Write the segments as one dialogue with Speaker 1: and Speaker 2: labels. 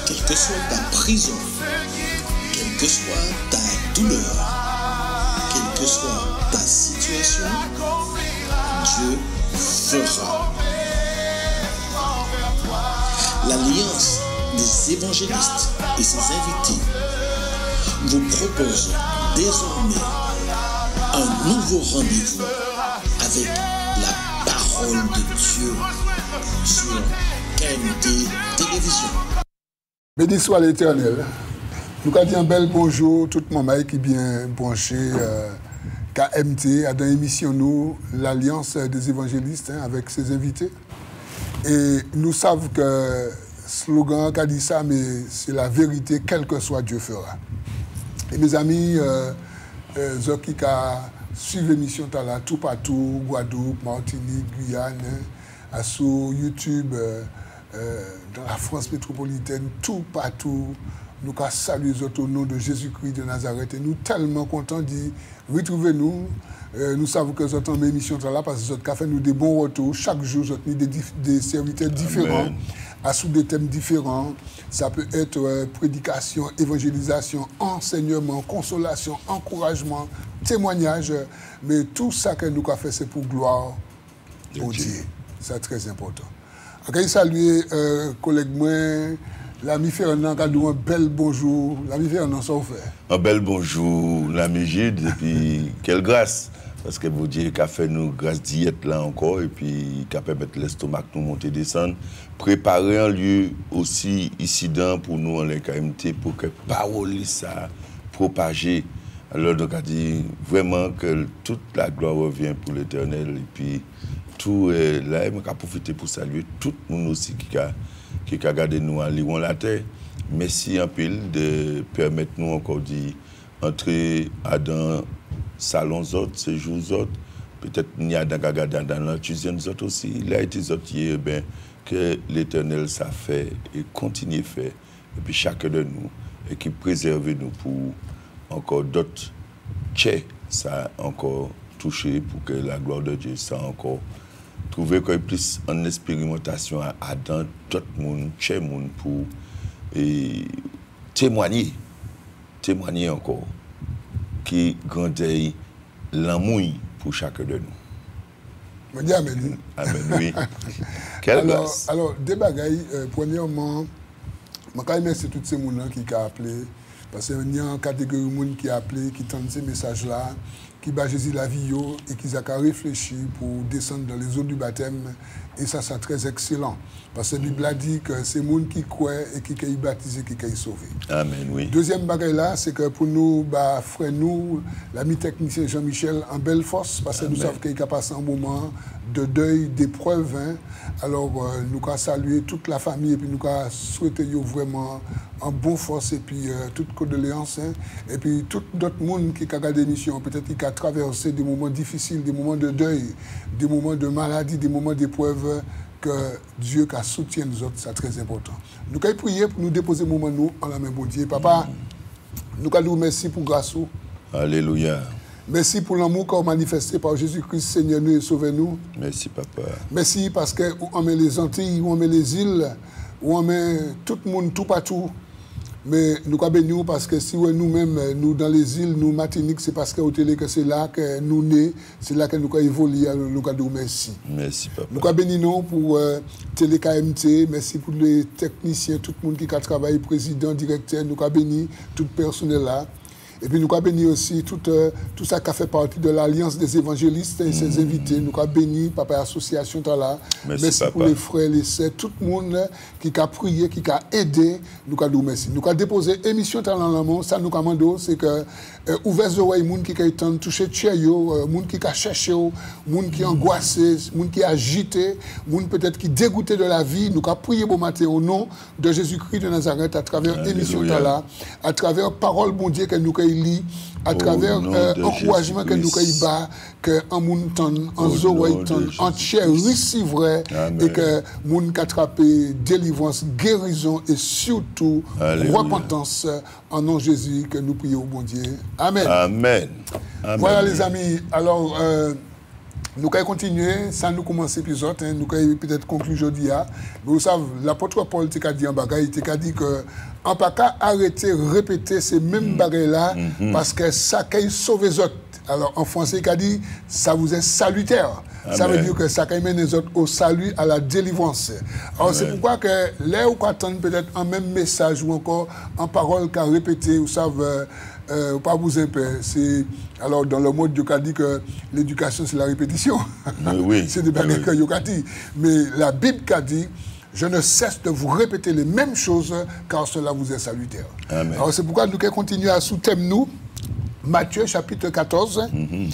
Speaker 1: quelle que soit ta prison, quelle que soit ta douleur, quelle que soit ta situation, Dieu fera. L'Alliance des évangélistes et ses invités vous propose désormais un nouveau rendez-vous avec la parole de Dieu sur KMT Télévision.
Speaker 2: Béni soit l'Éternel. Nous avons dit un bel bonjour tout le monde qui est bien branché KMT à dans l'émission nous l'Alliance des évangélistes avec ses invités. Et nous savons que le slogan qui a dit ça, mais c'est la vérité, quel que soit Dieu fera. Et mes amis, ceux qui suivent l'émission tout partout, Guadeloupe, Martinique, Guyane, sur YouTube, dans la France métropolitaine, tout partout, nous avons salué au nom de Jésus-Christ de Nazareth. Et nous sommes tellement contents de retrouver nous. Nous savons que nous avons l'émission là parce que nous avons fait nous des bons retours. Chaque jour, nous avons des serviteurs différents, sous des thèmes différents. Ça peut être prédication, évangélisation, enseignement, consolation, encouragement, témoignage. Mais tout ça que nous avons fait, c'est pour gloire au Dieu. C'est très important. Je salue collègue moi, l'ami Fernand, qui a dit un bel bonjour. L'ami Fernand, ça vous fait.
Speaker 3: Un bel bonjour, l'ami Gide, et puis quelle grâce. Parce que vous Dieu qui a fait nous grâce diète là encore, et puis qui a permis l'estomac nous monter descendre. Préparer un lieu aussi ici pour nous en KMT pour que parole ça propager. Alors donc a dit vraiment que toute la gloire revient pour l'Éternel et puis tout là je vais profiter pour saluer tout le monde aussi qui a regardé nous en liant la terre. Merci un peu de permettre nous encore d'entrer dans salon autres, séjours autres. Peut-être il y a dans la cuisine autres aussi. Il a été autres ben que l'Éternel ça fait et continue à faire et puis chacun de nous et qui préserve nous pour encore d'autres tchè ça encore touché pour que la gloire de Dieu ça encore trouver qu'il y ait plus en expérimentation à dans d'autres monde tchè monde pour témoigner encore qui grandit l'amour pour chacun de nous.
Speaker 2: Je dis amen.
Speaker 3: Amen, oui. Quelle grâce.
Speaker 2: Alors, des bagailles, premièrement, je remercie tous ces gens qui ont appelé. Parce qu'il y a une catégorie de gens qui ont appelé, qui tendent ces messages-là, qui bat Jésus la vie et qui ont réfléchi pour descendre dans les eaux du baptême. Et ça, c'est très excellent. Parce que la Bible a dit que c'est les gens qui croient et qui sont baptisés, qui sont sauvés.
Speaker 3: Amen, oui.
Speaker 2: Deuxième bagaille là, c'est que pour nous, frère, nous, l'ami technicien Jean-Michel, en belle force, parce que nous savons qu'il a passé un moment de deuil, d'épreuve. Hein. Alors, nous avons salué toute la famille et puis nous avons souhaité vraiment en bonne force et puis toute condoléance. Hein. Et puis, tout d'autres monde qui ont regardé l'émission, peut-être qui ont traversé des moments difficiles, des moments de deuil, des moments de maladie, des moments d'épreuve, que Dieu qui soutient nous autres, c'est très important. Nous allons prier pour nous déposer le moment nous en la main de Dieu. Papa, nous allons merci pour grâce.
Speaker 3: Alléluia.
Speaker 2: Merci pour l'amour qu'on a manifesté par Jésus-Christ, Seigneur nous et Sauveur-nous.
Speaker 3: Merci, papa.
Speaker 2: Merci parce qu'on met les Antilles, on met les îles, on met tout le monde, tout partout. Mais nous avons béni parce que si nous-mêmes, nous dans les îles, nous Martinique, c'est parce que c'est là que nous nés, c'est là que nous avons évolué, nous avons merci.
Speaker 3: Merci, papa.
Speaker 2: Nous avons béni pour Télé KMT, merci pour les techniciens, tout le monde qui a travaillé, président, directeur, nous avons béni tout le personnel là. Et puis nous avons béni aussi tout ça qui a fait partie de l'Alliance des évangélistes et ses invités. Nous avons béni, papa, l'association là. Merci pour les frères, les sœurs, tout le monde qui a prié, qui a aidé. Nous avons dit merci. Nous avons déposé l'émission dans l'amont. Ça nous avons demandé, c'est que ouvert les oreilles, les gens qui ont touché les gens qui ont cherché, les gens qui ont angoissé, les gens qui ont agité, les gens peut-être qui dégoûté de la vie. Nous avons prié bon matin au nom de Jésus-Christ de Nazareth à travers l'émission là, à travers parole bon Dieu que nous lit à travers encouragement que nous avons que en moun ton en oreille ton en chair recevrait et que moun attrapé délivrance guérison et surtout repentance en nom de Jésus que nous prions au bon Dieu. Amen.
Speaker 3: Amen.
Speaker 2: Voilà les amis. Alors nous allons continuer, ça nous commence l'épisode, hein, nous allons peut-être conclure aujourd'hui. Mais vous savez, l'apôtre Paul a dit en bagaille, il a dit que on pas qu'à arrêter, répéter ces mêmes bagailles-là, parce que ça qui sauve les autres. Alors en français, il a dit, ça vous est salutaire. Amen. Ça veut dire que ça mène les autres au salut, à la délivrance. Alors c'est pourquoi que là où attendent peut-être un même message ou encore en parole qu'à répéter, vous savez, pas vous imper. Alors dans le mode Dieu a dit que l'éducation c'est la répétition.
Speaker 3: Oui.
Speaker 2: C'est des bagages que Dieu a dit. Mais la Bible a dit, je ne cesse de vous répéter les mêmes choses car cela vous est salutaire. Amen. Alors c'est pourquoi nous continuons à sous-thème nous, Matthieu chapitre 14.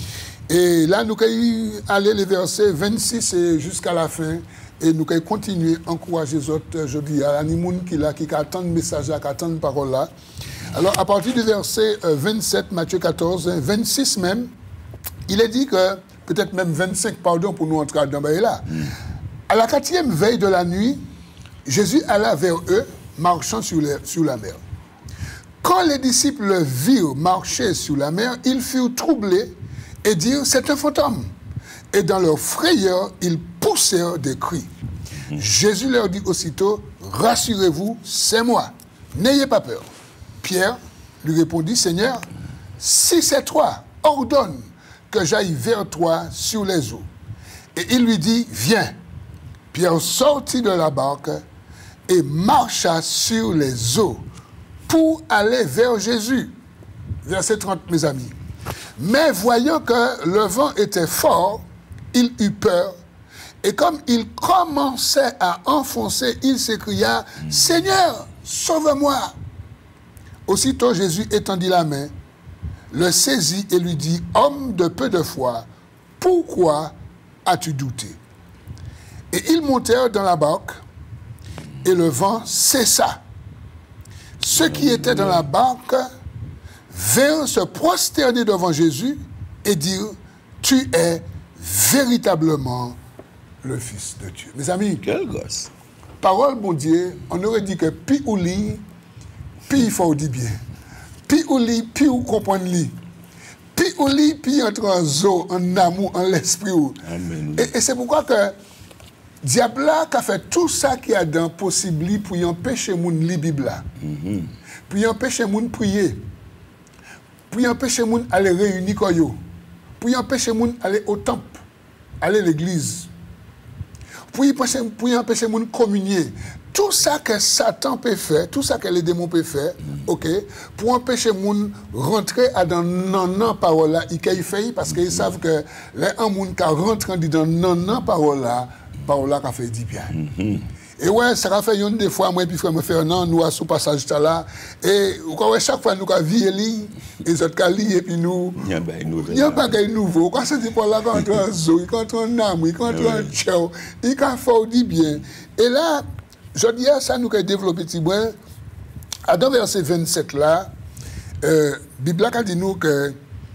Speaker 2: Et là, nous allons aller les versets 26 et jusqu'à la fin. Et nous allons continuer à encourager les autres jeudi. À l'animoun qui attend le message, qui attend la parole là. Alors, à partir du verset 27, Matthieu 14, 26 même, il est dit que, peut-être même 25, pardon, pour nous entrer dans là. À la 4e veille de la nuit, Jésus alla vers eux, marchant sur la mer. Quand les disciples le virent marcher sur la mer, ils furent troublés et dirent, c'est un fantôme. Et dans leur frayeur, ils poussèrent des cris. Jésus leur dit aussitôt, rassurez-vous, c'est moi, n'ayez pas peur. Pierre lui répondit, Seigneur, si c'est toi, ordonne que j'aille vers toi sur les eaux. Et il lui dit, viens. Pierre sortit de la barque et marcha sur les eaux pour aller vers Jésus. Verset 30, mes amis. Mais voyant que le vent était fort, il eut peur. Et comme il commençait à enfoncer, il s'écria, Seigneur, sauve-moi. Aussitôt Jésus étendit la main, le saisit et lui dit, homme de peu de foi, pourquoi as-tu douté? Et ils montèrent dans la barque et le vent cessa. Ceux qui étaient dans la barque vinrent se prosterner devant Jésus et dire, tu es véritablement le Fils de Dieu. Mes amis,
Speaker 3: quel gosse.
Speaker 2: Parole, mon Dieu, on aurait dit que pi ou li, pi il faut dire bien. Pi ou li, pi ou comprendre li. Pi ou li, pi entre en zo, en amour, en l'esprit.
Speaker 3: Amen.
Speaker 2: Et c'est pourquoi que diable a fait tout ça qui a dans possible pour y empêcher moun li Bible. Pour y empêcher moun prier. Pour y empêcher moun aller réunir koyo. Pour y empêcher moun aller au temple, aller à l'église. Pour y empêcher moun communier. Tout ça que Satan peut faire, tout ça que les démons peuvent faire, ok, pour empêcher moun rentrer dans non parole là, ils fait parce qu'ils savent que les gens qui rentrent dans non parole là qui fait du bien. Et ouais, ça a fait une des fois, moi, puis frère me faire non, nous, à ce passage là, et chaque fois, nous, avons vu les autres qui lisent, et puis nous, il y a un bagage nouveau. Quand c'est dit pour là, quand on a zo, quand on a amour, quand on a tchao, il a fait du bien. Et là, je dis, ça nous a développé, dans verset 27 là, Bible a dit nous que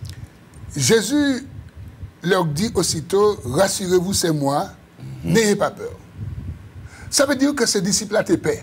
Speaker 2: Jésus leur dit aussitôt, rassurez-vous, c'est moi, n'ayez pas peur. Ça veut dire que ces disciples étaient paix.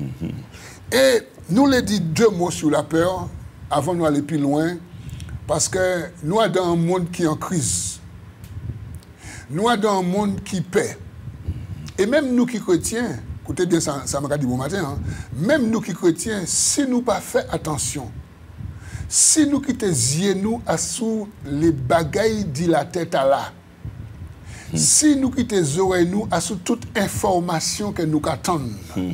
Speaker 2: Et nous les dit deux mots sur la peur avant de aller plus loin, parce que nous sommes dans un monde qui est en crise. Nous sommes dans un monde qui paie. Et même nous qui chrétiens, écoutez bien, ça m'a dit bon matin, hein, même nous qui chrétiens, si nous pas fait attention, si nous qui nous à sous les bagailles dilatées à là, si nous quittons les oreilles, nous, à sous toute information que nous attendons,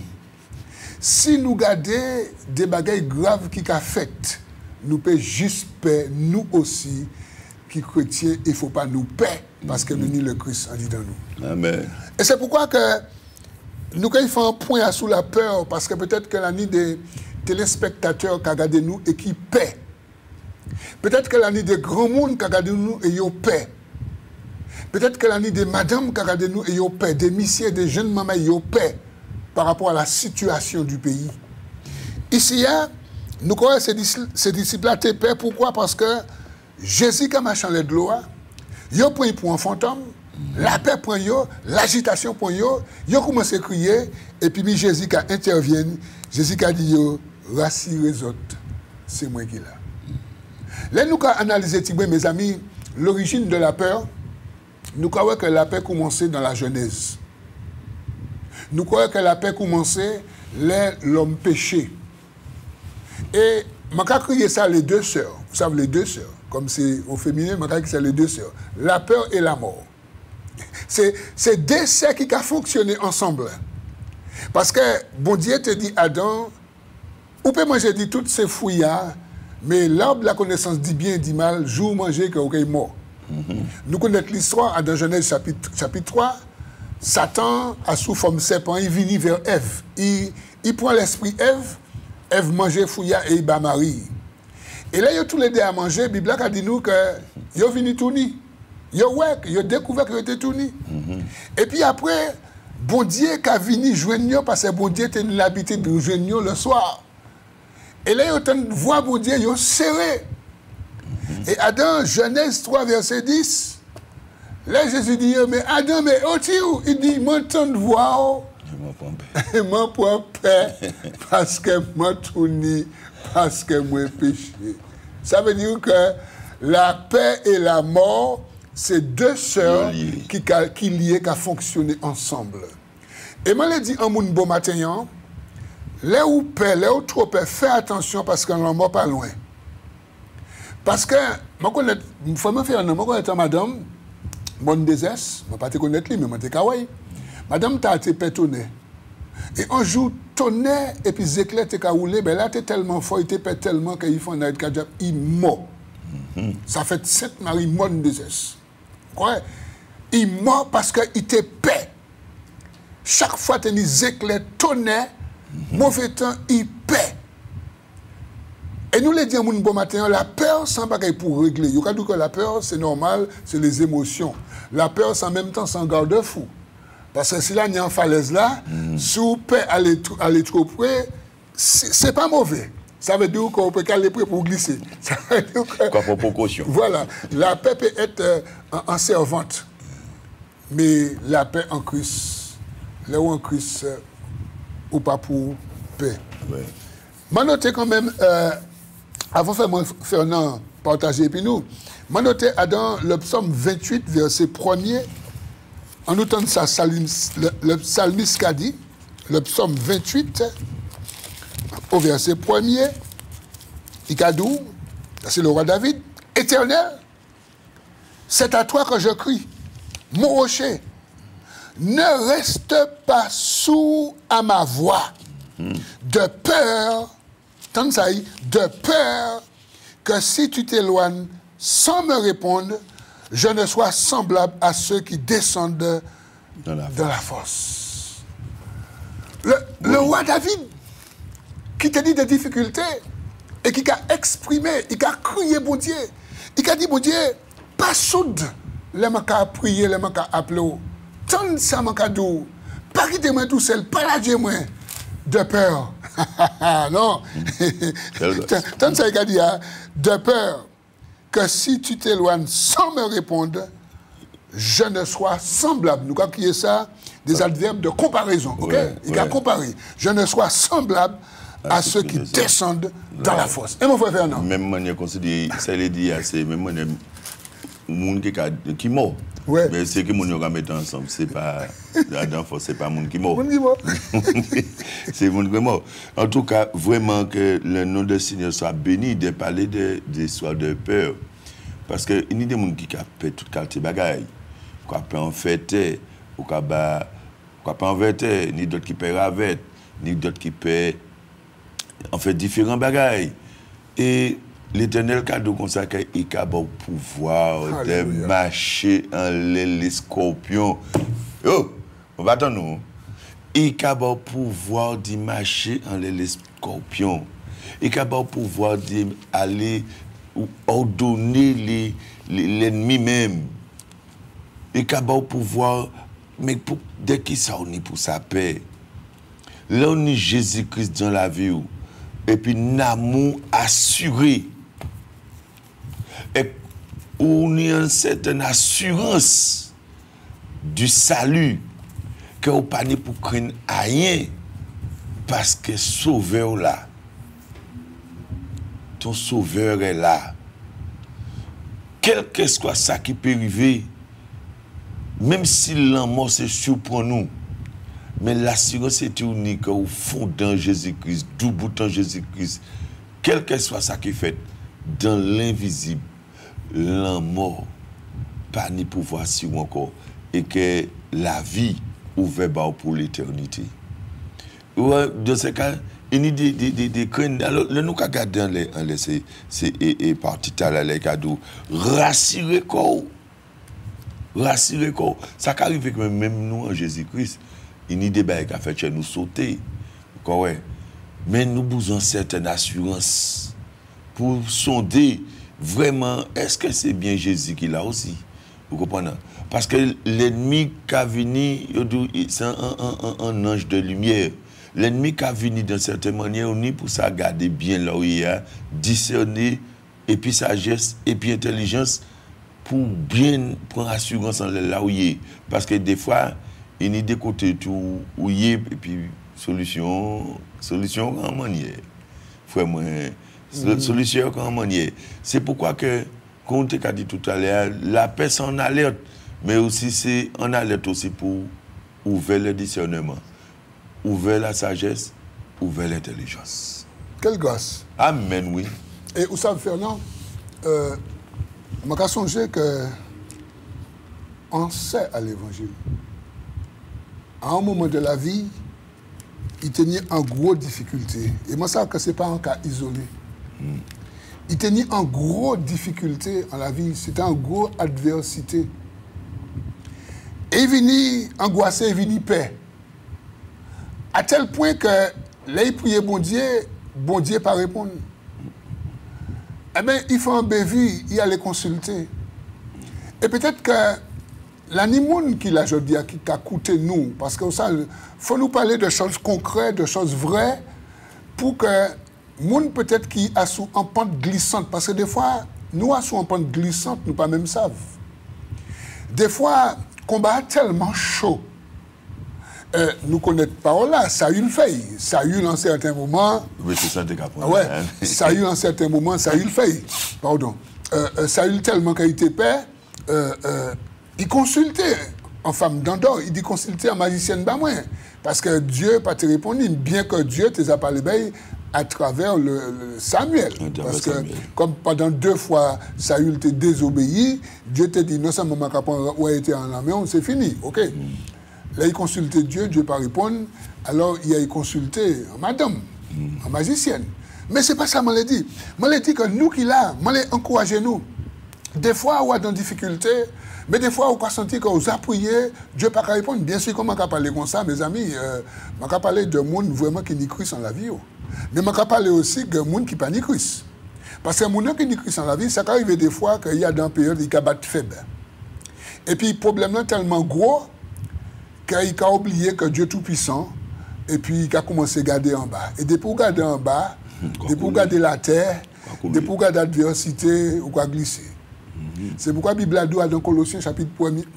Speaker 2: si nous gardons des bagailles graves qui ont fait, nous pouvons juste paix, nous aussi, qui chrétiens, il ne faut pas nous paix, parce que nous ni le Christ en dit dans nous. Amen. Et c'est pourquoi que nous, quand il faut un point sous la peur, parce que peut-être que l'année des téléspectateurs qui regardent nous et qui paient, peut-être que l'année des grands mondes qui regardent nous et qui paient. Peut-être que l'année des madames qui regardent nous et ils paient, des messieurs, des jeunes mamans, ils paient par rapport à la situation du pays. Ici, nous croyons que ces disciples-là te paient. Pourquoi? Parce que Jésus, quand marchant les de l'eau, ils ont pris pour un fantôme, la paix prend yo, l'agitation prend yo, ils ont commencé à crier, et puis Jésus qui intervient, Jésus qui a dit yo, rassurez les autres, c'est moi qui là. Là, nous avons analysé, mes amis, l'origine de la peur. nous croyons que la paix commençait dans la Genèse. Nous croyons que la paix commençait l'homme péché. Et je vais crier ça les deux sœurs. Vous savez, les deux sœurs. Comme c'est au féminin, je vais crier ça les deux sœurs. La peur et la mort. C'est deux sœurs qui ont fonctionné ensemble. Parce que bon Dieu te dit, Adam, ou peut manger dit toutes ces fouillards, mais l'arbre de la connaissance dit bien et dit mal, jour manger que vous êtes mort. Nous connaissons l'histoire dans Genèse chapitre 3. Satan a sous forme serpent, il vient vers Ève. Il prend l'esprit Ève, Ève mangeait fouilla et il bat Marie. Et là, ils ont tous les deux à manger. La Bible a dit nous que ils ont venu tout ni. Ils ont découvert qu'ils étaient tout ni. Et puis après, bon Dieu qui a venu joindre parce que bon Dieu était l'habitude de joindre le soir. Et là, ils ont voir bon Dieu, ils ont serré. Et Adam, Genèse 3, verset 10, là, Jésus dit, mais Adam, mais où il dit, m'entends de voir, je m'en prends paix, parce que moi tourné, parce que moi péché. Ça veut dire que la paix et la mort, c'est deux sœurs qui liées, qui fonctionnent ensemble. Et moi, je dis, en mon bon matin, là où paix, là où trop paix, fais attention parce qu'on n'en mort pas loin. Parce que, il faut me faire un homme, je connais madame, mon désert, je ne pas te connaître lui, mais je te kawaii. Madame, tu as été pétonné. Et un jour, tonnerre et puis éclair te roulé, ben là, tu es tellement fort, il te pète tellement qu'il faut un aide cardiaque, il mort. Ça fait 7 maris morts de désert. Ouais. Il mort parce qu'il te paie. Chaque fois que tu as éclairs, tonnerre, mauvais temps, il paie. Et nous les disons, mon bon matin, la peur, sans bagaille pour régler. Il y a que la peur, c'est normal, c'est les émotions. La peur, c'est en même temps, c'est un garde-fou. Parce que si là, il y a une falaise là, si vous pouvez aller trop près, c'est pas mauvais. Ça veut dire qu'on peut aller près pour glisser. Ça veut dire que,
Speaker 3: quoi pour précaution.
Speaker 2: Voilà. La paix peut être en servante. Mais la paix en Christ, là où en Christ, ou pas pour paix.
Speaker 3: Ouais.
Speaker 2: Je note quand même, avant de faire un partager, puis nous, je note dans le psaume 28, verset 1er, en entendant ça, le psalmiste qu'a dit, le psaume 28, au verset 1er, il a dit, c'est le roi David, Éternel, c'est à toi que je crie, mon rocher, ne reste pas sourd à ma voix, de peur, de peur que si tu t'éloignes sans me répondre, je ne sois semblable à ceux qui descendent de la fosse. Le roi David, qui t'a dit des difficultés, et qui a exprimé, il a crié, bon Dieu, il a dit, bon Dieu, pas soude, les gens qui ont prié, les gens qui ont appelé, tant ça m'a dit, pas quitter moi tout seul, pas lâcher moi, de peur. Non, tant ça il a dit, de peur, que si tu t'éloignes sans me répondre, je ne sois semblable. Nous avons crié ça, des adverbes de comparaison. Okay? Ouais, il a comparé. Je ne sois semblable à ceux qui descendent dans la fosse. Et mon frère Fernand.
Speaker 3: Même manière considérée, ça l'a dit, c'est même manière, monde qui mort.
Speaker 2: Ouais.
Speaker 3: Mais c'est que mon yoga mettre ensemble, c'est pas dans la fosse, c'est pas monde qui mort.
Speaker 2: Monde qui mort.
Speaker 3: C'est monde qui mort. En tout cas, vraiment que le nom de Seigneur soit béni de parler des histoires de peur. Parce que il y a des gens qui fait toute qualité de bagaille. Qui peut en fêter, ou qui pas en fêter, ni d'autres qui paient avec, ni d'autres qui paient en fait différents bagailles. Et l'Éternel cadeau comme ça qu'il a le pouvoir de marcher en les scorpions. Oh, on va attendre nous. Il a le pouvoir de marcher en les scorpions. Il a le pouvoir d'aller ordonner l'ennemi même. Il a le pouvoir, mais dès qu'il s'en est pour sa paix. Là, on est Jésus-Christ dans la vie. Et puis, l'amour assuré. Et on a une certaine assurance du salut que vous pas pour craindre rien parce que sauveur là. Ton sauveur est là. Quel que soit ça qui peut arriver, même si la mort c'est surprend nous, mais l'assurance est unique au fond dans Jésus-Christ, du bout en Jésus-Christ, quel que soit ça qui fait, dans l'invisible, la mort, pas ni pouvoir sur encore, et que la vie ouverte pour l'éternité. Ouais, dans ce cas, il y a des craintes. Alors, nous avons regardé ces parties à les cadeaux. Rassurez quoi. Rassurez quoi. Ça arrive que même nous, en Jésus-Christ, il y a des choses qui ont fait chez nous sauter. Mais nous avons une certaine assurance pour sonder vraiment, est-ce que c'est bien Jésus qui l'a aussi? Vous comprenez? Parce que l'ennemi qui a venu, c'est un ange de lumière. L'ennemi qui a venu d'une certaine manière, on est pour ça garder bien là où il y a, discerner, et puis sagesse, et puis intelligence, pour bien prendre assurance en là où il est. Parce que des fois, il y a des côtés tout où il est, et puis solution en manière. Frère, moi, solution en manière. C'est pourquoi que, comme tu as dit tout à l'heure, la paix c'est en alerte, mais aussi c'est en alerte aussi pour ouvrir le discernement. Ouvert la sagesse, ouvert l'intelligence.
Speaker 2: Quelle grâce.
Speaker 3: Amen, oui.
Speaker 2: Et vous savez, Fernand, je me songé que on sait à l'évangile. À un moment de la vie, il tenait en gros difficulté. Et moi, ça, que ce n'est pas un cas isolé. Il tenait en gros difficulté en la vie. C'était en gros adversité. Et il venait angoissé, il venait paix. À tel point que là, il priait bon Dieu pas répondre. Eh bien, il faut un bévu, il allait consulter. Et peut-être que l'animal qu'il a aujourd'hui, qui a coûté nous, parce que ça, il faut nous parler de choses concrètes, de choses vraies, pour que monde peut-être qui a sous en pente glissante, parce que des fois, nous a sous en pente glissante, nous pas même savent. Des fois, combat tellement chaud. Nous connaissons pas là, ça a eu le fait. Ça a eu en certains moments.
Speaker 3: Oui, c'est ça,
Speaker 2: ouais, ça a eu en certains moments, ça a eu le fait. Pardon. Ça a eu tellement qu'il était père. Il consultait en femme d'Andorre, il dit consulter en magicienne bas moins. Parce que Dieu pas te répondre, bien que Dieu te a parlé à travers le Samuel. Parce que comme pendant 2 fois Saül t'a désobéi, Dieu t'a dit non seulement où était en la main, c'est fini. OK. Là, il consultait Dieu, Dieu pas répondre. Alors, il a consulté madame, en magicienne. Mais ce n'est pas ça, je l'ai dit. Je l'ai dit que nous qui là, je l'ai encouragé nous. Des fois, on a des difficultés, mais des fois, on a senti qu'on a prié, Dieu n'a pas répondre. Bien sûr, comment on a parlé comme ça, mes amis, on a parlé de monde vraiment qui n'y Christ en la vie. Mais on a parlé aussi de monde qui n'a pas Christ. Parce que les gens qui n'y Christ en la vie, ça arrive des fois qu'il y a dans une période qui battent faible. Et puis, le problème est tellement gros, qu'il a oublié que Dieu est tout-puissant, et puis il a commencé à garder en bas. Et depuis qu'il garder en bas, depuis qu'il garder la terre, depuis qu'il garder l'adversité, il a glissé. C'est pourquoi la Bible a dit dans Colossiens chapitre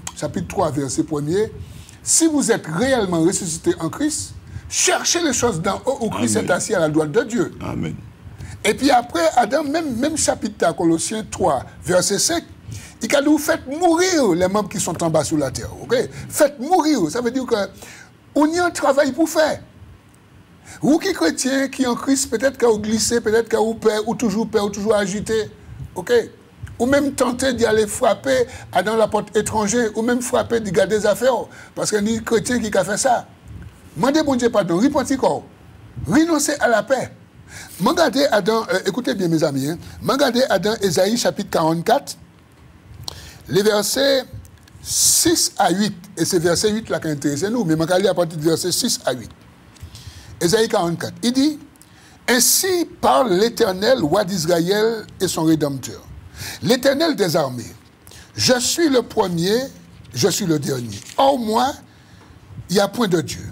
Speaker 2: 3, verset 1er, si vous êtes réellement ressuscité en Christ, cherchez les choses d'en haut où Christ est assis à la droite de Dieu.
Speaker 3: Amen.
Speaker 2: Et puis après, Adam, même chapitre à Colossiens 3, verset 5, il a dit, faites mourir les membres qui sont en bas sur la terre. Okay? Faites mourir. Ça veut dire qu'on y a un travail pour faire. Vous qui chrétiens, qui en Christ, peut-être qu'on glissé, peut-être qu'on peur, ou toujours agité. Okay? Ou même tenter d'y aller frapper dans la porte étrangère, ou même frapper d'y garder des affaires. Parce qu'il y a des chrétiens qui ont fait ça. Mandez bon Dieu pardon, repentir corps. Renoncer à la paix. Regardez dans, écoutez bien mes amis, regardez dans Ésaïe chapitre 44, les versets 6 à 8, et c'est verset 8 là qui intéresse nous, mais je vais lire à partir du verset 6 à 8. Ésaïe 44, il dit, ainsi parle l'Éternel, roi d'Israël et son Rédempteur. L'Éternel des armées, je suis le premier, je suis le dernier. Hors moi, il n'y a point de Dieu.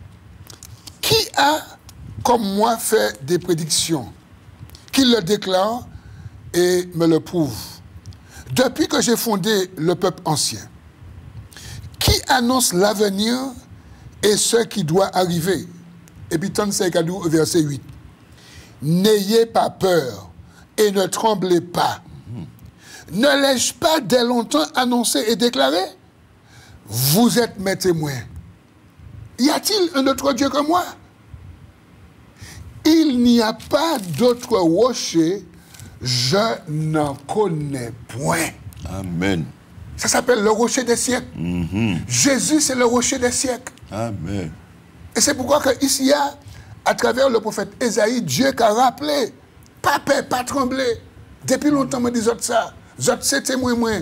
Speaker 2: Qui a, comme moi, fait des prédictions, qui le déclare et me le prouve? Depuis que j'ai fondé le peuple ancien, qui annonce l'avenir et ce qui doit arriver? Et puis, verset 8. N'ayez pas peur et ne tremblez pas. Ne l'ai-je pas dès longtemps annoncé et déclaré? vous êtes mes témoins. Y a-t-il un autre Dieu que moi? Il n'y a pas d'autre rocher, je n'en connais point.
Speaker 3: Amen.
Speaker 2: Ça s'appelle le rocher des siècles. Jésus, c'est le rocher des siècles.
Speaker 3: Amen.
Speaker 2: Et c'est pourquoi que ici, à travers le prophète Ésaïe, Dieu qui a rappelé, pas peur, pas trembler. Depuis longtemps, me dit ça. C'est témoin, moi.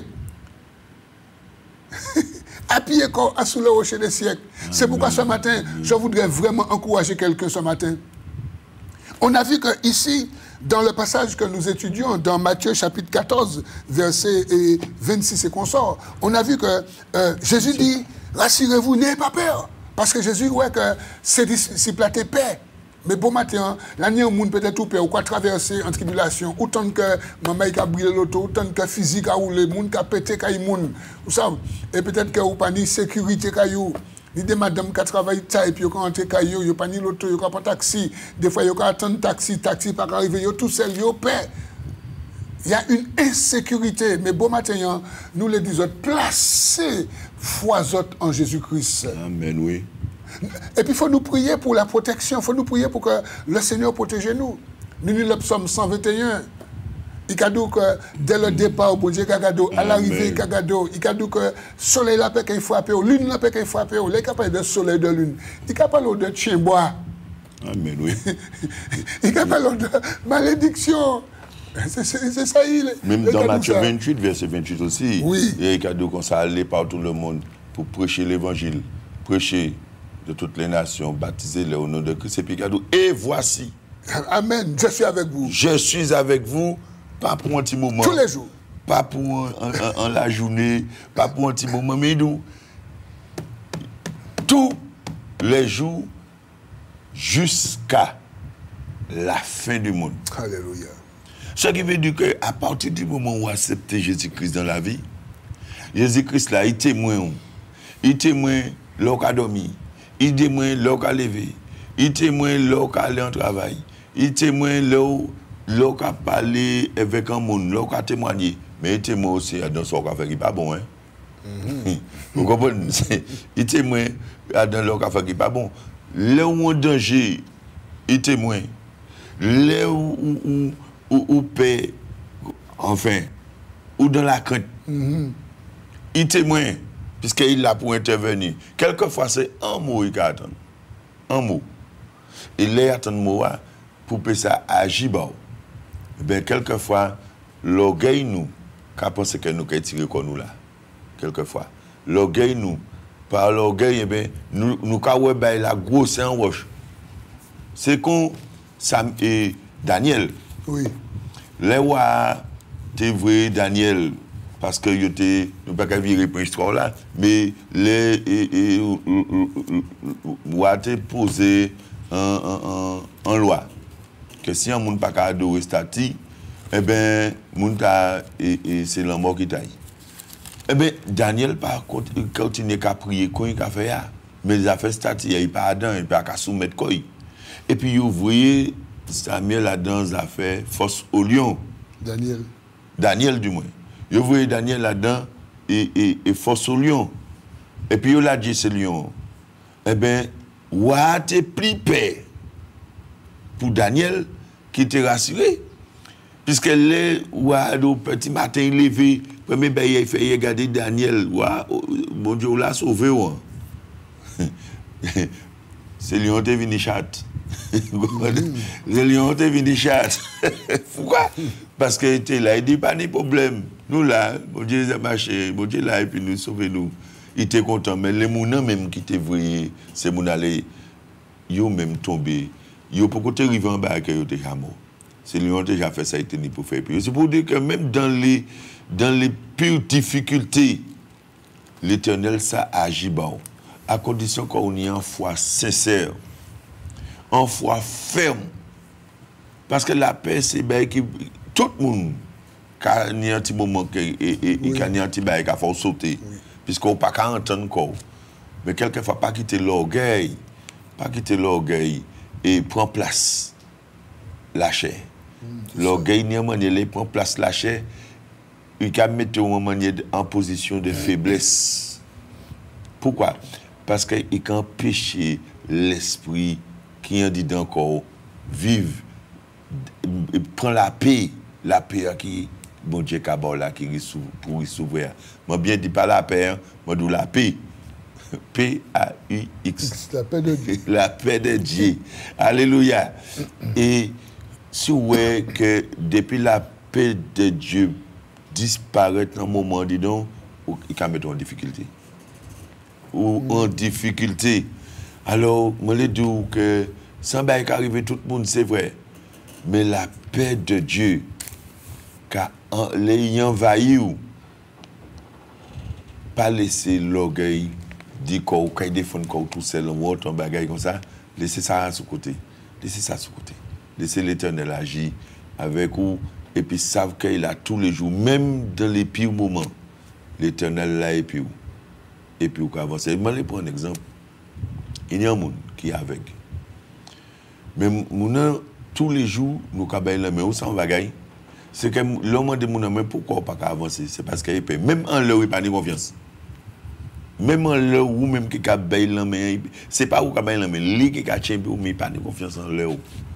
Speaker 2: Appuyez sous le rocher des siècles. C'est pourquoi ce matin, je voudrais vraiment encourager quelqu'un ce matin. On a vu que ici, dans le passage que nous étudions, dans Matthieu chapitre 14, versets 26 et consorts, on a vu que Jésus dit, rassurez-vous, n'ayez pas peur. Parce que Jésus, ouais, que ses disciples étaient paix. Mais bon matin, l'année où le monde peut-être tout peur, ou quoi traverser en tribulation, autant que maman a brûlé l'auto, autant que physique a roulé, le monde a pété, vous savez, et peut-être que vous pas ni sécurité, il y a des madames qui travaillent et puis ils ont rentré, ils n'ont pas ni l'auto, ils n'ont pas de taxi, des fois ils ont attendu taxi pas arrivé, ils ont tout seul, ils ont paix. Il y a une insécurité, mais bon matin, nous les disons, placez foi en Jésus-Christ.
Speaker 3: Amen, oui.
Speaker 2: Et puis il faut nous prier pour la protection, il faut nous prier pour que le Seigneur protège nous. Nous lisons le psaume 121. Il a dit que dès le départ, bon Dieu, à l'arrivée, il a dit que le soleil la paix qu'il frappe, la lune la paix qu'il frappe, il est capable de soleil de lune. Il est capable de chien bois.
Speaker 3: Amen, oui.
Speaker 2: Il est capable de malédiction. C'est ça, il est.
Speaker 3: Même dans Matthieu 28, verset 28 aussi,
Speaker 2: oui.
Speaker 3: Il y a des cadeaux qu'on s'est allé par tout le monde pour prêcher l'évangile, prêcher de toutes les nations, baptiser-les au nom de Christ et puis cadeau. Et voici.
Speaker 2: Amen. Je suis avec vous.
Speaker 3: Je suis avec vous, pas pour un petit moment.
Speaker 2: Tous les jours.
Speaker 3: Pas pour la journée, pas pour un petit moment, mais nous, tous les jours, jusqu'à la fin du monde.
Speaker 2: Alléluia.
Speaker 3: Ce qui veut dire qu'à partir du moment où on accepte Jésus-Christ dans la vie, Jésus-Christ là, il témoigne. Il témoigne l'heure à dormir. Il témoigne l'heure à lever. Il témoigne l'heure à aller en travail. Il témoigne l'heure à parler avec un monde, l'heure à témoigner. Mais il témoigne aussi dans son café qui n'est pas bon. Hein? Vous comprenez? Il témoigne dans leur café qui n'est pas bon. Là où on danger, il témoigne. Là où paix, enfin, ou dans la crainte, il témoigne, puisqu'il est là pour intervenir. Quelquefois, c'est un mot qu'il attend. Un mot. Il est attend un mot pour que ça agisse. Ben, quelquefois, l'orgueil nous, qui pense que nous avons tiré comme nous là. Quelquefois. L'orgueil nous, par l'orgueil, eh ben, nous avons la grosse en roche. C'est comme Daniel.
Speaker 2: Oui.
Speaker 3: Les rois, c'est vrai, Daniel, parce que nous ne pouvons pas virer pour l'histoire là, mais les rois ont posé en loi que si un monde n'a pas adorer statue, eh bien, c'est la mort qui taille. Eh bien, Daniel pas continué à prier quand il a fait ça, mais il a fait statue, il n'a pas dedans, il n'a pas soumettre quoi. Et puis, vous voyez, Samuel a dans a fait force au lion. Daniel du moins. Vous voyez Daniel là-dedans et force au lion. Et puis il a dit ce lion. Eh bien, ouah, t'es plus paix pour Daniel qui était rassuré. Puisque les ouah, au petit matin, il levé, premier il fait regarder Daniel, ouah, mon Dieu, l'a sauvé. C'est lion qui est venu chat. Les lions étaient venus chat. Pourquoi? Parce qu'il était là, il dit pas de problème. Nous là, mon Dieu a marché, mon Dieu là, et puis nous sauver nous. Il était content, mais les mounans même qui étaient voyés, ces mounans là, ils ont même tombé. Ils ont beaucoup de arrivé en bas que ils étaient mort. Ces lions ont déjà fait ça, ils étaient pour faire pire. C'est pour dire que même dans les pires difficultés, l'Éternel ça agit bon, à condition qu'on ait en foi sincère. En foi ferme. Parce que la paix, c'est que tout le monde, quand il y a un petit moment et quand il y a un petit bail, il faut sauter. Puisqu'on ne peut pas entendre encore. Mais quelquefois, pas quitter l'orgueil. Pas quitter l'orgueil et prendre place la chair. L'orgueil, il prend place la chair. Il peut mettre en position de faiblesse. Pourquoi? Parce qu'il a empêché l'esprit qui en dit encore vive, prend la paix qui bon Dieu là qui pour s'ouvrir. Moi bien dit pas la paix, moi dis la paix. P-A-U-X.
Speaker 2: La paix de Dieu.
Speaker 3: La paix de Dieu. Alléluia. Et si vous voyez que depuis la paix de Dieu disparaît dans un moment, dis donc, il peut mettre en difficulté. Ou en difficulté. Alors, je vais dire que sans bail qu'arrive tout le monde, c'est vrai. Mais la paix de Dieu, quand les envahit, pas laisser l'orgueil, dire qu'il défend tout seul, ou autre bagaille comme ça, laissez ça sous côté. Laissez ça sous côté. Laissez l'Éternel agir avec vous, et puis savent qu'il a tous les jours, même dans les pires moments, l'Éternel là et puis vous. Et puis vous avancez. Je vais prendre un exemple. Il y a un monde qui est avec. Mais tous les jours, nous avons mais où ça bagaille. C'est que l'homme de mon mais pourquoi pas avancer? C'est parce qu'il peut. Même en leur, il n'a pas de confiance. Même en leur, ou même qui a baillé mais c'est pas où qui a baillé mais lui qui a tient mais il n'a pas de confiance en leur.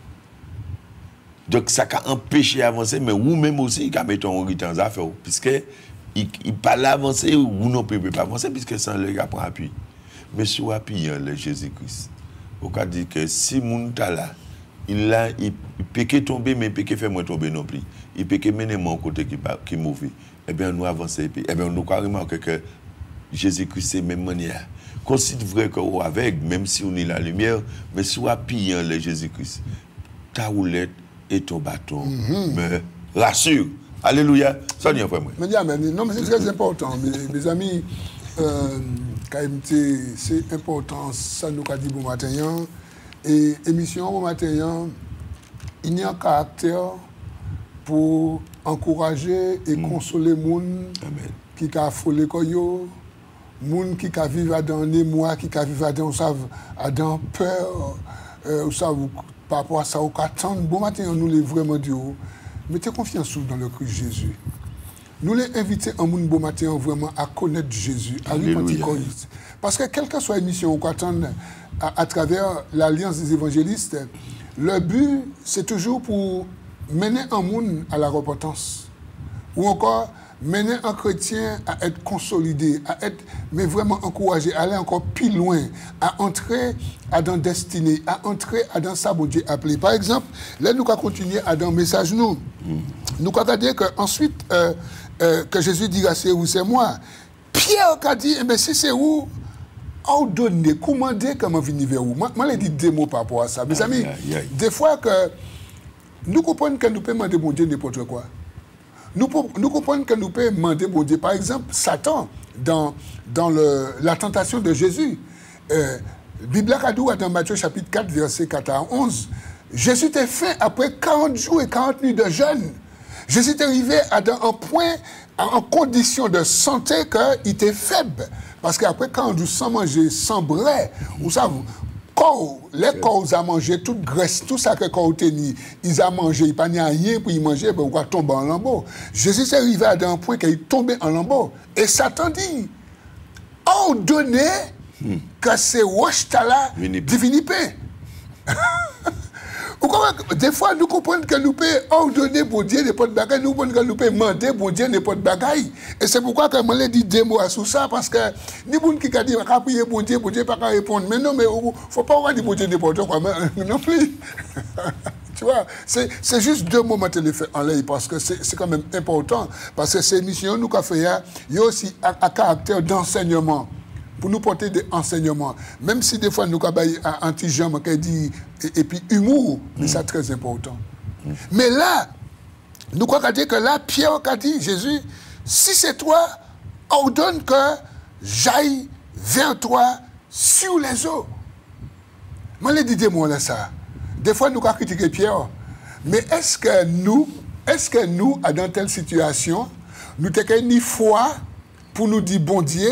Speaker 3: Donc ça a empêché d'avancer, mais vous même aussi, il a mis en retard à faire. Puisque il ne peut pas avancer, ou non peut pas avancer, puisque sans le gars prend appui. Mais sur appui, le Jésus-Christ, on peut dire que si mon est là, il peut tomber, mais il peut faire moins tomber non plus. Il peut mener mon côté qui est mauvais. Eh bien, nous avançons. Eh bien, nous carrément que Jésus-Christ, c'est la même manière. Considère vrai qu'on est avec, même si on est la lumière, mais sur appui, le Jésus-Christ, ta roulette et ton bâton me rassure. Alléluia. Ça dit un frère.
Speaker 2: Non, mais c'est très important. Mes amis, KMT, c'est important. Ça nous a dit bon matin. Et émission bon matin, il y a un caractère pour encourager et consoler les gens qui ont affolé, les gens qui vivent dans l'émoi, qui vivent dans peur, par rapport à ça, on attend. Bon matin, nous les vraiment Dieu. Mettez confiance dans le Christ Jésus. Nous les invitons en monde bon matin vraiment à connaître Jésus, à repentir. Parce que quelle que soit l'émission qu'on attend à travers l'Alliance des évangélistes, le but, c'est toujours pour mener un monde à la repentance. Ou encore mener un chrétien à être consolidé, à être, mais vraiment encouragé, à aller encore plus loin, à entrer à dans destinée, à entrer à dans ça, bon Dieu appelé. Par exemple, là, nous allons continuer à dans le message, nous allons dire qu'ensuite, que Jésus dira, c'est vous, c'est moi. Pierre a dit, mais si c'est vous, ordonnez, commandez comment venir vers vous. Moi, je dis deux mots par rapport à ça. Mes amis, des fois que nous comprenons que nous pouvons demander bon Dieu n'importe quoi. Nous comprenons que nous pouvons demander bon Dieu. Par exemple, Satan, dans la tentation de Jésus, Bible Kadou, dans Matthieu chapitre 4, verset 4 à 11, Jésus était fait après 40 jours et 40 nuits de jeûne. Jésus est arrivé à un point, en condition de santé, qu'il était faible. Parce qu'après, quand on sans manger, sans brais, vous savez, les corps ont mangé toute graisse, tout ça que corps tenu, ils ont mangé, ils n'ont rien pour y manger, ben, on va tomber en lambeau. Jésus est arrivé à un point qu'il est tombé en lambeau. Et Satan dit, ordonnez que ces roches-là divinipent. Des fois, nous comprenons que nous pouvons ordonner pour Dieu n'importe bagaille, nous comprenons que nous pouvons demander pour Dieu n'importe bagaille. Et c'est pourquoi que je dis deux mots sur ça, parce que ni gens qui disent qu'à prier pour Dieu ne pas répondre. Mais non, mais il ne faut pas dire pour Dieu n'importe quoi, non plus. Tu vois, c'est juste deux mots que je fais en l'air, parce que c'est quand même important. Parce que ces missions, nous, il y a aussi un caractère d'enseignement. Pour nous porter des enseignements. Même si des fois nous avons un petit jambe qui dit et puis humour, mais c'est très important. Mais là, nous croyons que là, Pierre a dit, Jésus, si c'est toi, ordonne que j'aille vers toi sur les eaux. Moi, je dis des mots là ça. Des fois, nous avons critiqué Pierre. Mais est-ce que nous, dans telle situation, nous avons ni foi pour nous dire, bon Dieu,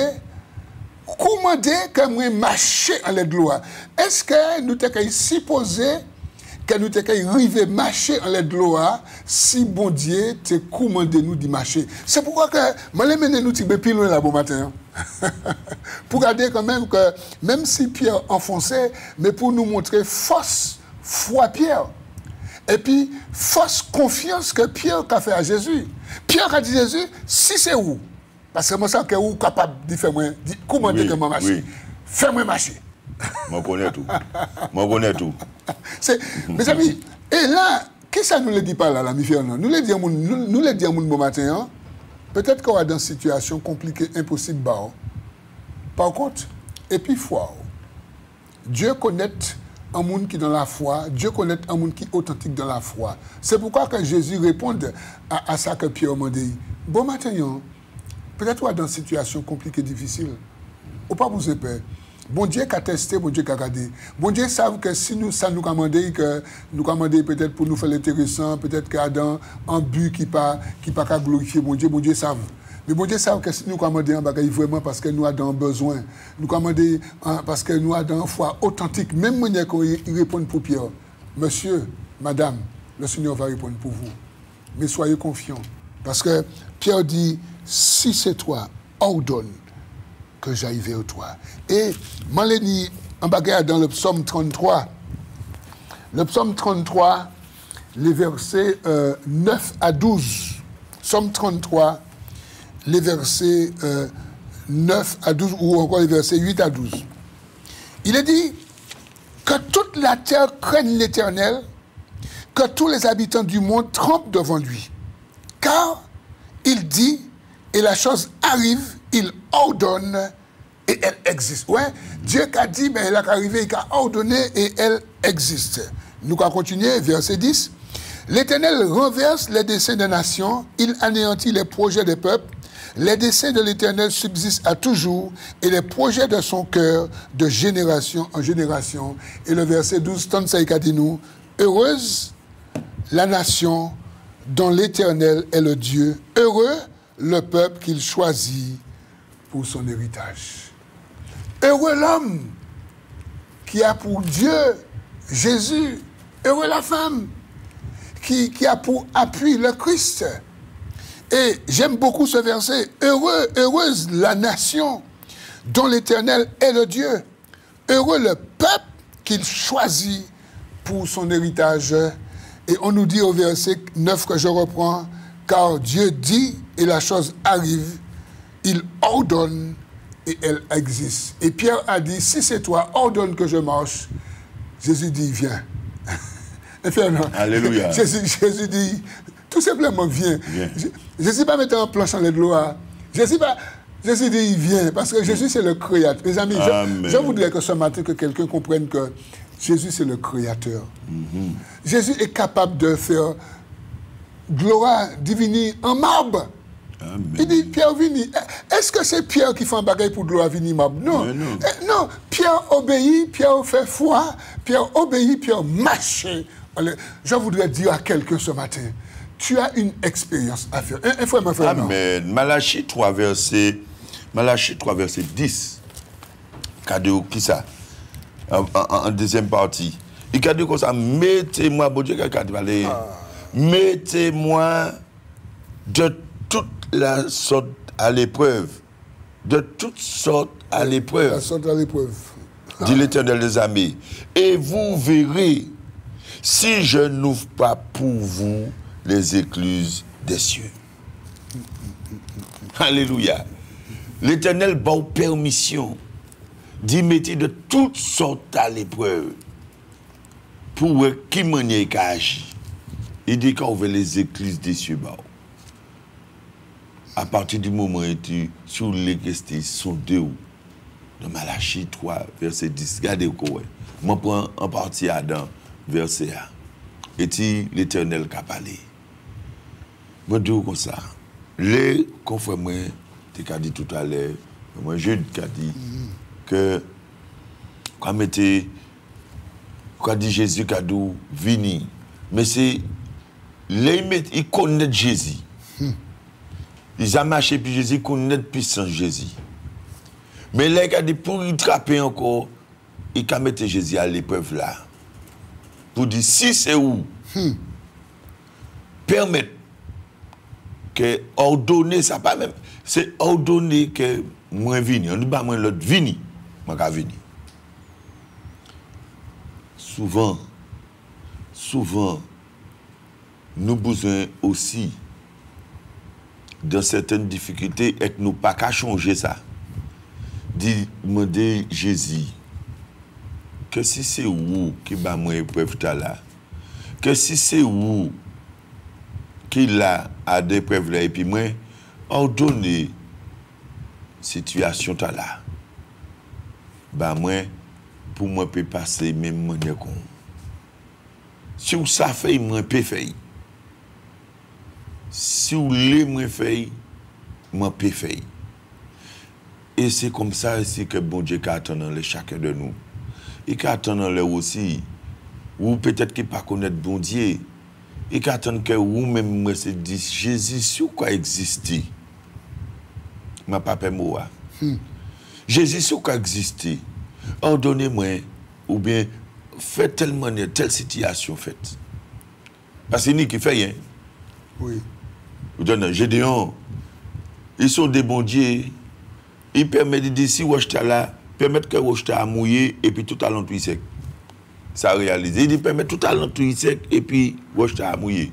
Speaker 2: commander que moi marcher en l'aide de loi. Est-ce que nous sommes supposés que nous arriver marcher en l'aide de l'eau, si bon Dieu te commandé nous d'y marcher. C'est pourquoi que moi les mener nous tirer plus loin là bon matin. Pour garder quand même que même si Pierre enfonçait, mais pour nous montrer force, foi Pierre. Et puis force confiance que Pierre a fait à Jésus. Pierre a dit à Jésus, si c'est où, parce que moi ça que vous capable de faire moi, commander que moi marcher. Fais-moi marcher.
Speaker 3: Moi connais tout. Moi connais tout.
Speaker 2: Mes amis, et là, qu'est-ce que ça nous le dit pas là, l'ami Fernand? Nous le disons bon matin, hein? Peut-être qu'on va dans une situation compliquée, impossible, bah. Par contre, et puis foi. Dieu connaît un monde qui est dans la foi, Dieu connaît un monde qui est authentique dans la foi. C'est pourquoi quand Jésus répond à ça que Pierre m'a dit, bon matin, hein? Peut-être qu'on va dans une situation compliquée, difficile. Ou pas vous peur. Bon Dieu qui a testé, bon Dieu qui a regardé. Bon Dieu savent que si ça nous commande peut-être pour nous faire l'intéressant, peut-être qu'il y a un but qui pas qu'à glorifier bon Dieu savent. Mais bon Dieu savent que si nous commandons un bagage vraiment parce que nous avons besoin, nous commandons parce que nous avons une foi authentique, même manière qu'on répond pour Pierre. Monsieur, madame, le Seigneur va répondre pour vous. Mais soyez confiants. Parce que Pierre dit, si c'est toi, ordonne que j'aille vers toi. Et Maleni, en bagarre dans le psaume 33, le psaume 33, les versets 9 à 12. Psaume 33, les versets 9 à 12, ou encore les versets 8 à 12. Il est dit que toute la terre craigne l'Éternel, que tous les habitants du monde tremblent devant lui. Car il dit, et la chose arrive, il ordonne et elle existe. Ouais, Dieu qui a dit, mais elle a arrivé, il a ordonné et elle existe. Nous allons continuer, verset 10. L'Éternel renverse les desseins des nations, il anéantit les projets des peuples. Les desseins de l'Éternel subsistent à toujours et les projets de son cœur de génération en génération. Et le verset 12, Tonsaïka dit nous, heureuse la nation dont l'Éternel est le Dieu, heureux le peuple qu'il choisit pour son héritage. Heureux l'homme qui a pour Dieu Jésus, heureux la femme qui a pour appui le Christ. Et j'aime beaucoup ce verset, heureuse la nation dont l'Éternel est le Dieu, heureux le peuple qu'il choisit pour son héritage. Et on nous dit au verset 9 que je reprends, car Dieu dit et la chose arrive, il ordonne et elle existe. Et Pierre a dit, si c'est toi, ordonne que je marche. Jésus dit, viens.
Speaker 3: Alléluia.
Speaker 2: Jésus dit, tout simplement, viens. Jésus pas mettre en planche en l'aide de l'eau. Jésus dit, viens. Parce que Jésus, c'est le créateur. Les amis, je voudrais que ce matin, que quelqu'un comprenne que Jésus, c'est le créateur. Jésus est capable de faire gloire divine en marbre. Amen. Il dit, Pierre vini. Est-ce que c'est Pierre qui fait un bagage pour gloire divine marbre? Non. Non. Pierre obéit, Pierre fait foi, Pierre obéit, Pierre marche. Je voudrais dire à quelqu'un ce matin, tu as une expérience à faire.
Speaker 3: Amen. Malachie 3, verset 10. Cadeau, qui ça? En deuxième partie. Il a dit comme ça, mettez-moi, bon Dieu, mettez-moi de toute la sorte à l'épreuve. De toutes sortes à l'épreuve.
Speaker 2: La sorte à l'épreuve.
Speaker 3: Dit l'Éternel des armées. Et vous verrez si je n'ouvre pas pour vous les écluses des cieux. Alléluia. L'Éternel bat permission d'y mettre de toutes sortes à l'épreuve pour qui manière qu'il agit. Il dit qu'on ouvre les écluses des cieux. À partir du moment où tu sur les questions sont deux de Malachie 3, verset 10. Regardez quoi. Je prends en partie Adam, verset 1. Et tu l'Éternel qui a parlé. Je dis comme ça. Les confrères, tu as dit tout à l'heure, moi je qui a dit que quand dit Jésus qui a dit vini. Mais c'est ils connaissent Jésus. Ils ont marché puis Jésus connaît puissance Jésus. Mais là, il a dit pour y trapper encore, il a mis Jésus à l'épreuve là. pour dire si c'est où, permettre que ordonner, ça pas même, c'est ordonner que moi vini, on dit pas moi l'autre vini, moi ka vini. Souvent, nous besoin aussi, dans certaines difficultés, et que nous pas qu'à changer ça. Demander Jésus, que si c'est où qui va moi épreuve là, que si c'est où qui là a des preuves là, et puis moi, ordonner situation là. Bah moi, pour moi, peut passer même manière qu'on. Si vous ça fait, moi, peut faire. Si vous voulez, moi, faire, moi, peut faire. Et c'est comme ça aussi que bon Dieu attend chacun de nous. Et attend aussi, ou peut-être qu'il ne pas connaître bon Dieu. Et attend que vous-même, moi, se dit, Jésus, sur quoi exister? Ma papa moi. Jésus, sur quoi exister? Ordonnez-moi, ou bien, faites telle manière, telle situation faite. Parce que c'est ni qui fait rien.
Speaker 2: Oui.
Speaker 3: Gédéon, ils sont des bons dieux. Ils permettent de dire si Washta là, permettent que Washta a mouillé et puis tout à l'entour sec. Ça a réalisé. Ils permettent tout à l'entour sec et puis Washta a mouillé.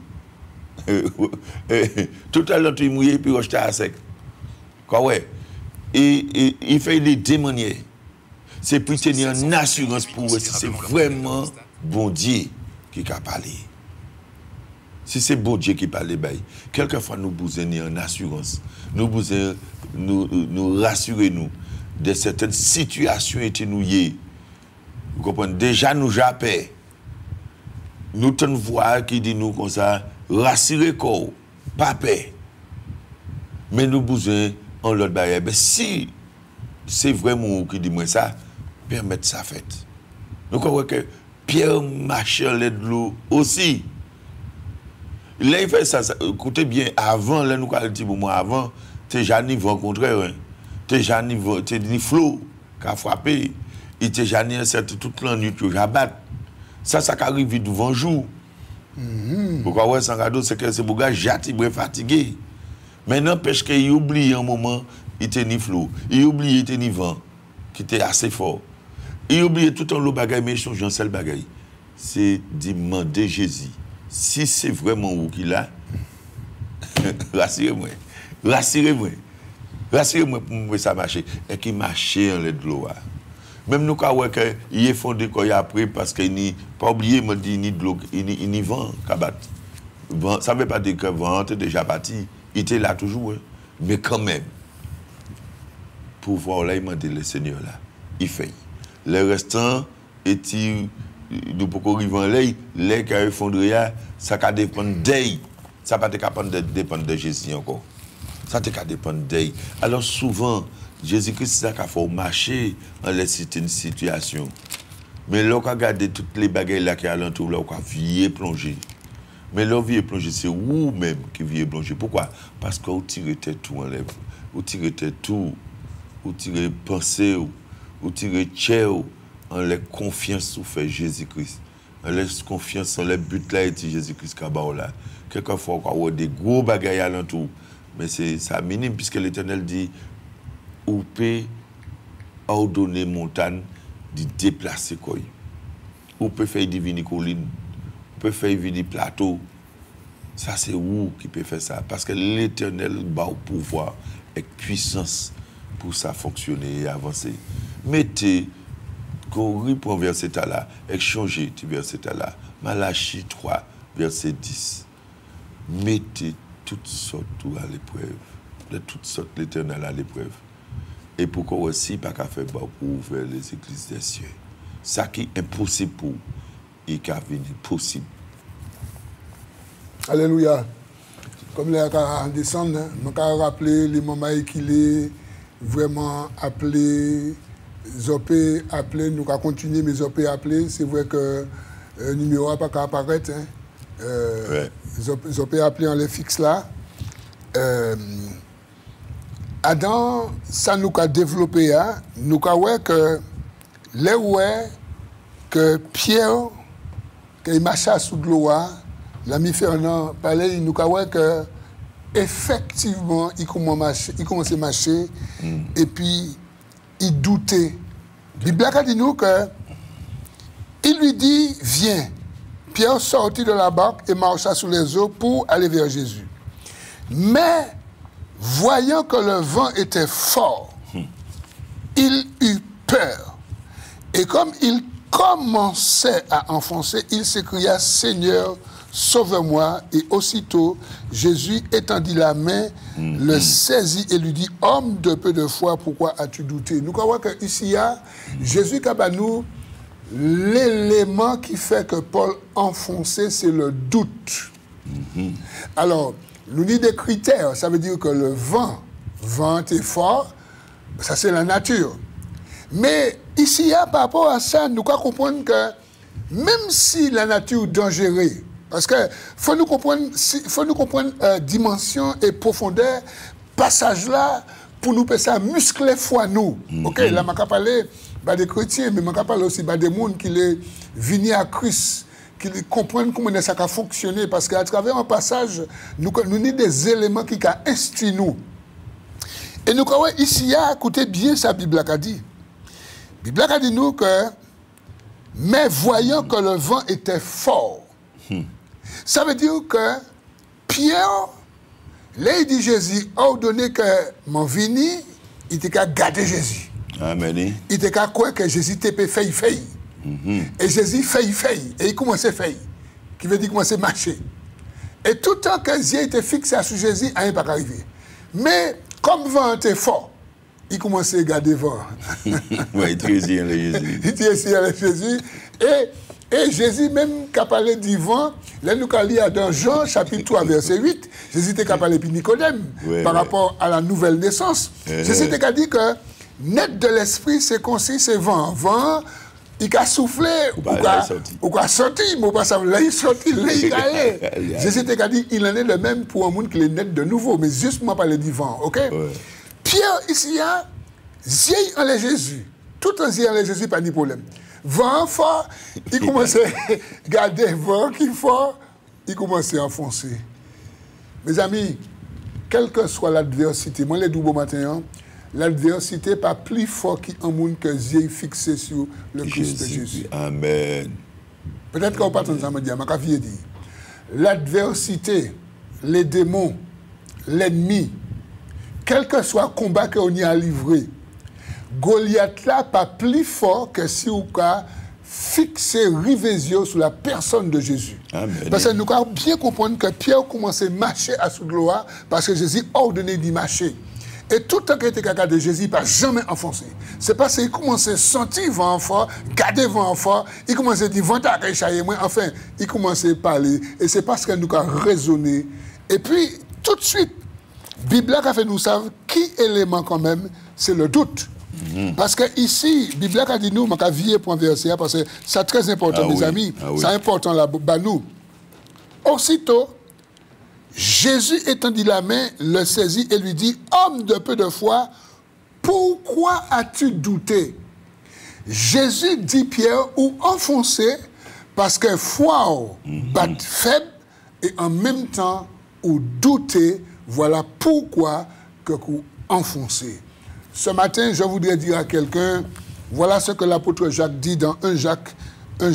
Speaker 3: Tout à l'entour mouillé et puis Washta a sec. Quoi ouais? Et il fait les deux manières. C'est pour tenir une assurance pour eux si c'est vraiment bon Dieu qui a parlé. Si c'est bon Dieu qui parle, quelquefois nous besoin en assurance. Nous besoin nous rassurer nous de certaines situations et nous y. Vous comprenez? Déjà nous j'appelle. Nous t'en voix qui dit nous comme ça, rassurer corps, pas peur. Mais nous besoin en l'autre barrière. Mais si c'est vraiment qui dit moi ça, permettre ça fait. Nous croyons que Pierre marchait en l'aide de l'eau aussi. Là, il fait ça, écoutez bien, avant, là, nous avons dit pour moi, avant, t'es jamais rencontré, t'es jamais ni flot qui a frappé, et t'es jamais toute la nuit, tu rabat. Ça arrive devant jour. Pourquoi, ouais, sans cadeau, c'est que c'est pour gars, j'attire fatigué. Mais n'empêche qu'il oublie un moment, il était ni flot, il oublie, il était ni vent, qui était assez fort. Il oublie tout en l'eau bagaille, mais il change un seul bagaille. C'est demander Jésus. Si c'est vraiment où qu'il a, rassurez-moi. Rassurez-moi. Rassurez-moi pour moi ça marche. Et qui marche en l'aide de l'eau. Même nous, quand il est fondé quand il a appris, parce qu'il n'y pas oublié, il dit ni de l'eau, il n'y vent, ça ne veut pas dire que le vent est déjà parti. Il était là toujours. Mais quand même, pour voir là, il m'a dit le Seigneur là. Il fait. Le restant est-il. Nous pouvons arriver en l'air qui a effondré, ça va dépendre d'elle. Ça ne va pas dépendre de Jésus encore. Ça va dépendre d'elle. Alors souvent, Jésus-Christ, c'est ça qu'il faut marcher en une situation. Mais là, on regarde toutes les bagailles là qui sont alentour, là, on vient plonger. Mais là, vient plonger, c'est vous-même qui vient plonger. Pourquoi? Parce que vous tirez tout en l'air. Vous tirez tout. Vous tirez pensée, vous tirez chair. On laisse confiance sur fait Jésus-Christ. On laisse confiance sur les buts là et Jésus-Christ là. Quelquefois, on a des gros bagailles alentour. Mais c'est ça minime, puisque l'Éternel dit, ou peut ordonner montagne de déplacer quoi. Ou peut faire diviner colline. Ou peut faire diviner plateau. Ça, c'est où qui peut faire ça? Parce que l'Éternel a au pouvoir et puissance pour ça fonctionner et avancer. Mettez qu'on reprend verset là, échanger ce verset là. Malachie 3, verset 10. Mettez toutes sortes à l'épreuve. De toutes sortes l'Éternel à l'épreuve. Et pourquoi aussi pas qu'à faire pour ouvrir les églises des cieux. Ça qui est impossible pour et qui a venu possible.
Speaker 2: Alléluia. Comme les en descendre, je vais rappeler les moments qu'il est vraiment appelé. Zopé appelé, nous allons continuer, mais Zopé appelé, c'est vrai que le numéro n'a pas qu'à apparaître. Zopé appelé en les fixe là. Adam, ça nous a développé, nous avons vu que les que Pierre quand il marchait sous de l'eau, l'ami Fernand parlait, il nous a dit que effectivement, il commençait à marcher, et puis il doutait. La Bible a dit nous que il lui dit, viens. Pierre sortit de la barque et marcha sur les eaux pour aller vers Jésus. Mais, voyant que le vent était fort, il eut peur. Et comme il commençait à enfoncer, il s'écria, Seigneur, sauve-moi. Et aussitôt, Jésus étendit la main, le saisit et lui dit, homme de peu de foi, pourquoi as-tu douté? Nous croyons qu'ici, Jésus a nous l'élément qui fait que Paul enfoncé, c'est le doute. Alors, nous avons des critères. Ça veut dire que le vent est fort, ça c'est la nature. Mais ici, par rapport à ça, nous devons comprendre que même si la nature est dangereuse, parce qu'il faut nous comprendre dimension et profondeur, passage là, pour nous faire ça muscler foi nous. Ok, là, je vais parler des chrétiens, mais je vais parler aussi des gens qui sont venus à Christ, qui comprennent comment ça a fonctionné, parce qu'à travers un passage, nous avons des éléments qui ont instruit nous. Et nous croyons ici, écoutez bien sa Bible a dit. La Bible a dit nous que, mais voyant que le vent était fort, ça veut dire que Pierre, là il dit Jésus, ordonné que mon vini, il était qu'à garder Jésus.
Speaker 3: Amen.
Speaker 2: Il était qu'à quoi que Jésus t'ait fait. Et Jésus fait. Et il commence à faire. Qui veut dire commencer à marcher. Et tout le temps que les yeux étaient fixés sur Jésus, rien n'est pas arrivé. Mais comme le vent était fort, il commençait à garder le vent.
Speaker 3: Oui, il trésillait le Jésus.
Speaker 2: Il trésillait le Jésus. Et Jésus, même qui a parlé du vent, là nous avons lu dans Jean, chapitre 3, verset 8, Jésus était parlé de Nicodème par rapport à la nouvelle naissance. Jésus était dit que net de l'esprit, c'est concis, c'est vent. Vent, il a soufflé, ou a sorti, mais pas ça, là il sorti, là il a allé. Jésus était dit, il en est le même pour un monde qui est net de nouveau, mais justement parler du vent, ok? Pierre, ici, yeux en les Jésus. Tout en yeux en les Jésus, pas de problème. Vent fort, il commence à garder vent qui fort, il commence à enfoncer. Mes amis, quelle que soit l'adversité, moi les doubles matin, l'adversité n'est pas plus fort qu'un monde que yeux fixé sur le Christ de Jésus.
Speaker 3: Amen.
Speaker 2: Peut-être qu'on pas entendu ça me dire, ma vie dit. L'adversité, les démons, l'ennemi, quel que soit le combat qu'on y a livré, Goliath là pas plus fort que si on a fixé Rivezio sur la personne de Jésus. Amen. Parce que nous devons bien comprendre que Pierre commençait à marcher à sous de l'eau parce que Jésus a ordonné d'y marcher. Et tout le temps qu'il était caca de Jésus, il n'a jamais enfoncé. C'est parce qu'il commençait à sentir vent fort, garder vent fort, il commençait à dire vent à réchailler moi, enfin, il commençait à parler. Et c'est parce que nous avons raisonné. Et puis, tout de suite, la Bible a fait nous savoir qui élément quand même, c'est le doute. Parce que ici, la Bible a dit nous, je vais vieillir pour un verset, parce que c'est très important, mes amis. C'est important là, nous. Aussitôt, Jésus étendit la main, le saisit et lui dit, homme de peu de foi, pourquoi as-tu douté? Jésus dit Pierre, ou enfoncé, parce que foi bat faible, et en même temps, ou douté, voilà pourquoi que vous enfoncez. Ce matin, je voudrais dire à quelqu'un, voilà ce que l'apôtre Jacques dit dans Jacques 1,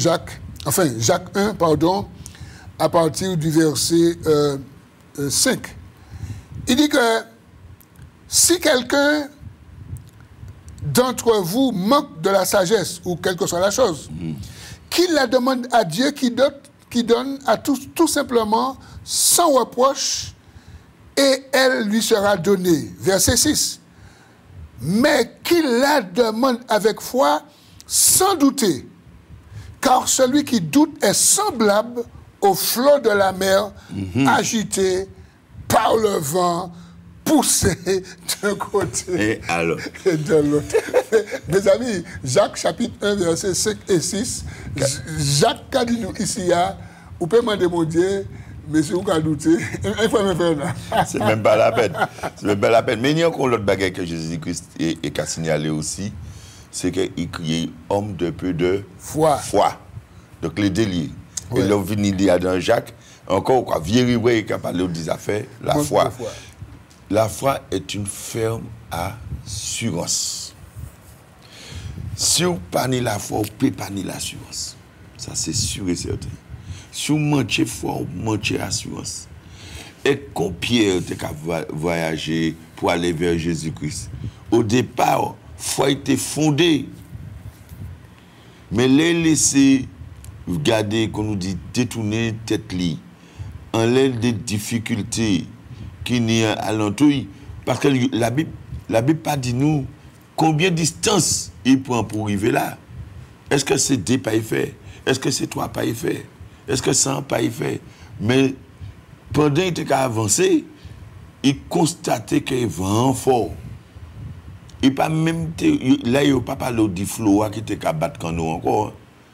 Speaker 2: à partir du verset 5. Il dit que si quelqu'un d'entre vous manque de la sagesse, ou quelle que soit la chose, qu'il la demande à Dieu qui donne à tous tout simplement sans reproche, et elle lui sera donnée. Verset 6. Mais qu'il la demande avec foi, sans douter, car celui qui doute est semblable au flot de la mer, agité par le vent, poussé d'un côté et de l'autre. Mes amis, Jacques chapitre 1, versets 5 et 6, Jacques a dit nous ici, vous pouvez demander mon Dieu, mais si vous avez douté, il faut me faire.
Speaker 3: C'est même pas la peine. C'est même pas la peine. Mais il y a encore l'autre bagarre que Jésus-Christ a signalé aussi, c'est qu'il criait homme de peu de foi. Donc les délits. Et là, venu dire dans Jacques, encore quoi, vieux qui a parlé des affaires, la foi. La foi est une ferme assurance. Si vous n'avez pas la foi, vous ne pouvez pas l'assurance. Ça, c'est sûr et certain. Si vous manquez foi, vous manquez assurance. Et quand Pierre a voyagé pour aller vers Jésus-Christ, au départ, la foi était fondée. Mais les laisser garder, qu'on nous dit, détourner tête li, en l'air des difficultés qui n'y a à l'entour. Parce que la Bible pas dit nous combien de distance il prend pour arriver là. Est-ce que c'est 2 pas fait? Est-ce que c'est 3 pas fait? Est-ce que 100 pas fait? Mais pendant qu'il était avancé, il constatait qu'il y avait vent fort. Il pas même là il pas parlé du flot qui était qu'à battre quand nous encore.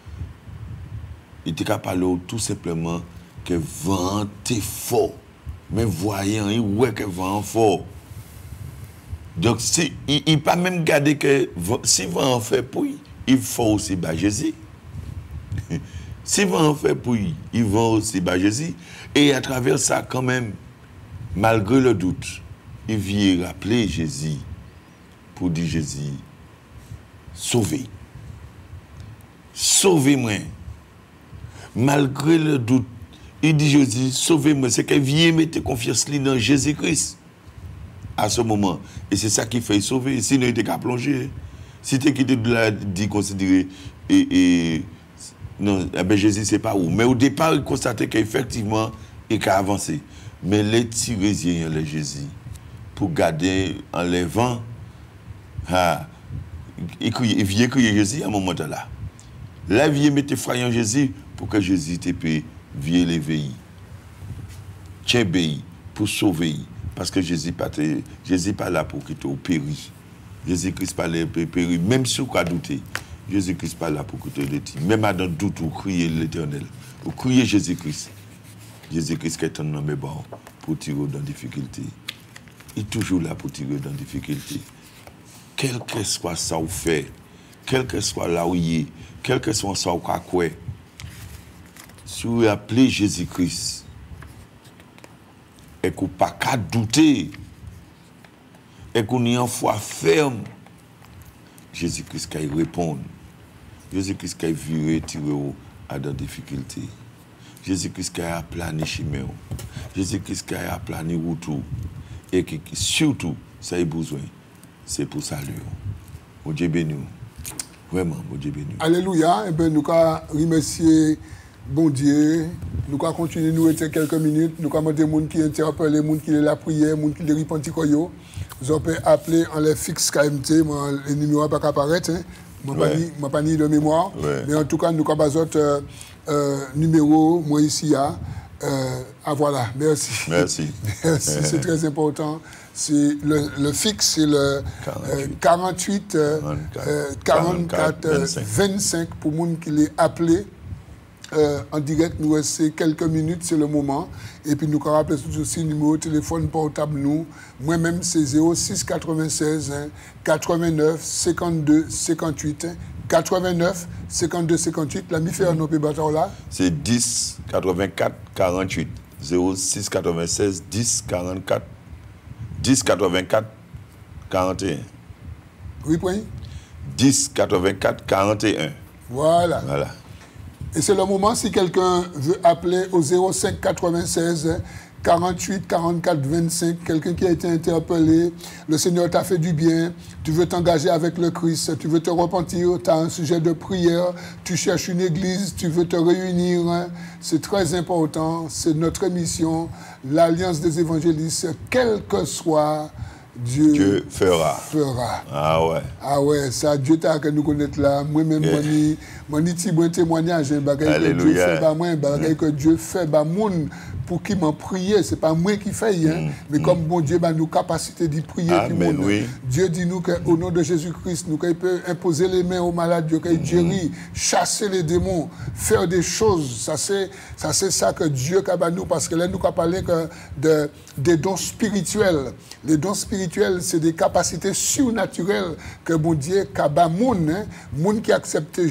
Speaker 3: Il était qu'à parler tout simplement que vent est fort. Mais voyant, il voit que vent fort. Donc si il pas même garder que si vent fait pour il faut aussi bas Jésus. Si vent fait pour il va aussi bas Jésus et à travers ça quand même malgré le doute, il vient rappeler Jésus. Pour dire Jésus, sauvez. Sauvez-moi. Malgré le doute, il dit Jésus, sauvez-moi. C'est qu'il vient mettre confiance dans Jésus-Christ à ce moment. Et c'est ça qui fait sauver. Sinon, il n'était qu'à plonger. Si tu quitté de là, dit considérer, non, eh bien, Jésus, c'est pas où. Mais au départ, il constatait qu'effectivement, il a avancé. Mais les tirés, les Jésus, pour garder en levant, il vient crier Jésus à un moment là. Là, il vient mettre frayant Jésus pour que Jésus te puisse vienne l'éveiller. Tiens, pour sauver. Parce que Jésus n'est pas là pour qu'il te péri. Jésus-Christ pas là pour périr. Même si vous avez douté, Jésus-Christ pas là pour qu'il te détruise. Même dans le doute, vous criez l'Éternel. Vous criez Jésus-Christ. Jésus-Christ qui est un homme bon pour tirer dans la difficulté. Il est toujours là pour tirer dans la difficulté. Quel que soit ça ou fait, quel que soit là où il est, quel que soit ça ou quoi, si vous appelez Jésus-Christ, et qu'on n'a pas qu'à douter, et qu'on y a une foi ferme, Jésus-Christ qui répond. Jésus-Christ qui viré, tiré à la difficulté. Jésus-Christ qui a plané chemin. Jésus-Christ qui a plané retour. Et qui surtout, ça a besoin. C'est pour saluer. Mon Dieu béni. Vraiment, mon Dieu béni.
Speaker 2: Alléluia. Et bien, nous allons remercier bon Dieu. Nous allons continuer à nous rester quelques minutes. Nous allons demander aux gens qui interpellent, les gens qui ont la prière, les gens qui ont répondu. Vous pouvez appeler en les fixe KMT. Le numéro n'est pas apparaître. Je n'ai pas ni de mémoire. Ouais. Mais en tout cas, nous avons besoin de numéro, moi ici. Voilà, merci.
Speaker 3: Merci.
Speaker 2: Merci, c'est très important. C'est le fixe, c'est le 48 44 25 pour les gens qui l'ont appelé. En direct, nous restons quelques minutes, c'est le moment. Et puis nous allons rappeler aussi le numéro de téléphone portable. Moi-même, c'est 06 96 89 52 58. 89 52 58. La mi-faire nos bâtons là.
Speaker 3: C'est 10 84 48. 06 96 10 44 10 84 41.
Speaker 2: Oui, point.
Speaker 3: 10 84 41.
Speaker 2: Voilà. Et c'est le moment, si quelqu'un veut appeler au 05 96 48 44 25, quelqu'un qui a été interpellé, le Seigneur t'a fait du bien, tu veux t'engager avec le Christ, tu veux te repentir, tu as un sujet de prière, tu cherches une église, tu veux te réunir, c'est très important, c'est notre mission, l'Alliance des évangélistes, quel que soit Dieu fera.
Speaker 3: Ah ouais.
Speaker 2: Ah ouais, ça Dieu t'a que nous connaître là. Moi-même, mon témoignage,
Speaker 3: Alléluia.
Speaker 2: Que Dieu fait, moun pour qui m'a prié, c'est pas moi qui fais, mais comme bon Dieu nous capacité d'y prier.
Speaker 3: Amen, oui.
Speaker 2: Dieu dit nous qu'au nom de Jésus-Christ, nous peut imposer les mains aux malades, Dieu peut guérir, chasser les démons, faire des choses. Ça c'est ça que Dieu a nous, parce que là nous avons parlé des dons spirituels. Les dons spirituels, c'est des capacités surnaturelles que bon Dieu a moun qui accepte Jésus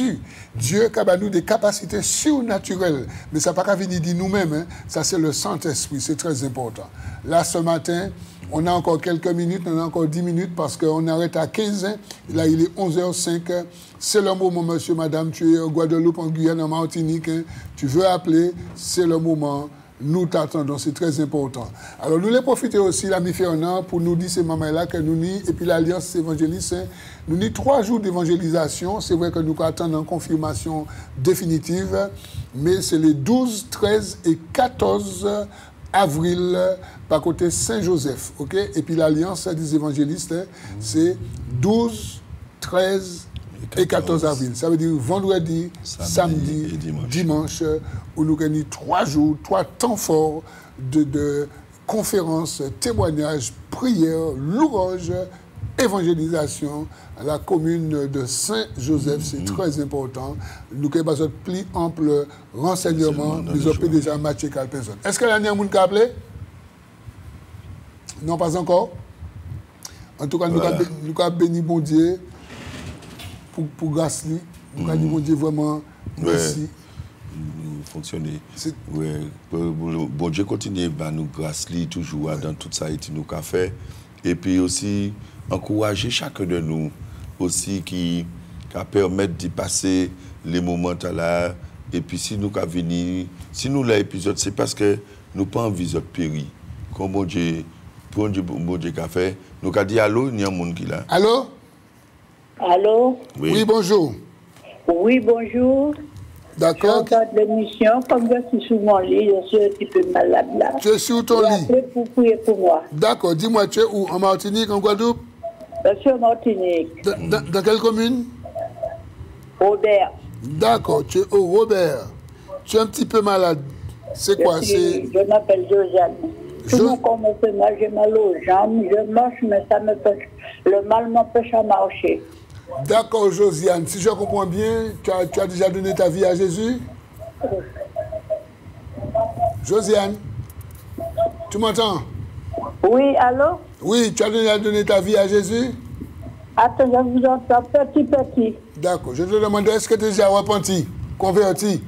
Speaker 2: Jésus. Dieu a nous des capacités surnaturelles. Mais ça n'a pas venir de nous-mêmes. Hein. Ça, c'est le Saint-Esprit. C'est très important. Là, ce matin, on a encore quelques minutes, on a encore 10 minutes parce qu'on arrête à 15. Hein. Là, il est 11h05. C'est le moment, monsieur, madame. Tu es en Guadeloupe, en Guyane, en Martinique. Hein. Tu veux appeler, c'est le moment. Nous t'attendons, c'est très important. Alors, nous les profiter aussi, l'ami Fernand, pour nous dire, ces mamans-là, que nous n'y, et puis l'Alliance évangéliste, hein, nous n'y 3 jours d'évangélisation. C'est vrai que nous attendons une confirmation définitive, mais c'est les 12, 13 et 14 avril, par côté Saint-Joseph, ok? Et puis l'Alliance des évangélistes, hein, c'est 12, 13 et 14 avril. Ça veut dire vendredi, samedi et dimanche, où nous gagnons 3 jours, 3 temps forts de conférences, témoignages, prières, louanges, évangélisation à la commune de Saint-Joseph. C'est très important. Nous avons besoin de plus ample renseignement. Nous avons déjà matché quelques personnes. Est-ce que l'année a quelqu'un qui a appelé? Non, pas encore. En tout cas, voilà. Nous avons béni bon Dieu pour grâce. Nous avons dit bon Dieu vraiment merci.
Speaker 3: Nous fonctionner. Ouais. Bon Dieu continue à nous grâce toujours dans tout ça et nous avons fait. Et puis aussi encourager chacun de nous aussi qui permettre d'y passer les moments là. Et puis si nous avons venir, si nous l'épisode, c'est parce que nous pas envie de périr. Comme bon Dieu qu'a fait, nous avons dit allô, il y a un monde qui là.
Speaker 2: Allô?
Speaker 4: Allô?
Speaker 2: Oui, bonjour.
Speaker 4: Oui, bonjour.
Speaker 2: D'accord.
Speaker 4: Je regarde l'émission, comme je suis sur mon lit, je suis un petit peu malade là.
Speaker 2: Tu es sur ton lit?
Speaker 4: Pour prier pour moi.
Speaker 2: D'accord, dis-moi, tu es où? En Martinique, en Guadeloupe?
Speaker 4: Je suis en Martinique.
Speaker 2: Dans quelle commune?
Speaker 4: Robert.
Speaker 2: D'accord, tu es au Robert. Tu es un petit peu malade. C'est quoi?
Speaker 4: Je m'appelle Josiane. Tout mon corps me fait mal, j'ai mal aux jambes, je marche, mais ça me pêche. Le mal m'empêche à marcher.
Speaker 2: D'accord, Josiane. Si je comprends bien, tu as déjà donné ta vie à Jésus? Josiane, tu m'entends?
Speaker 4: Oui, allô?
Speaker 2: Oui, tu as déjà donné ta vie à Jésus?
Speaker 4: Attends, je vous entends petit.
Speaker 2: D'accord. Je te demande, est-ce que tu es déjà repenti, converti?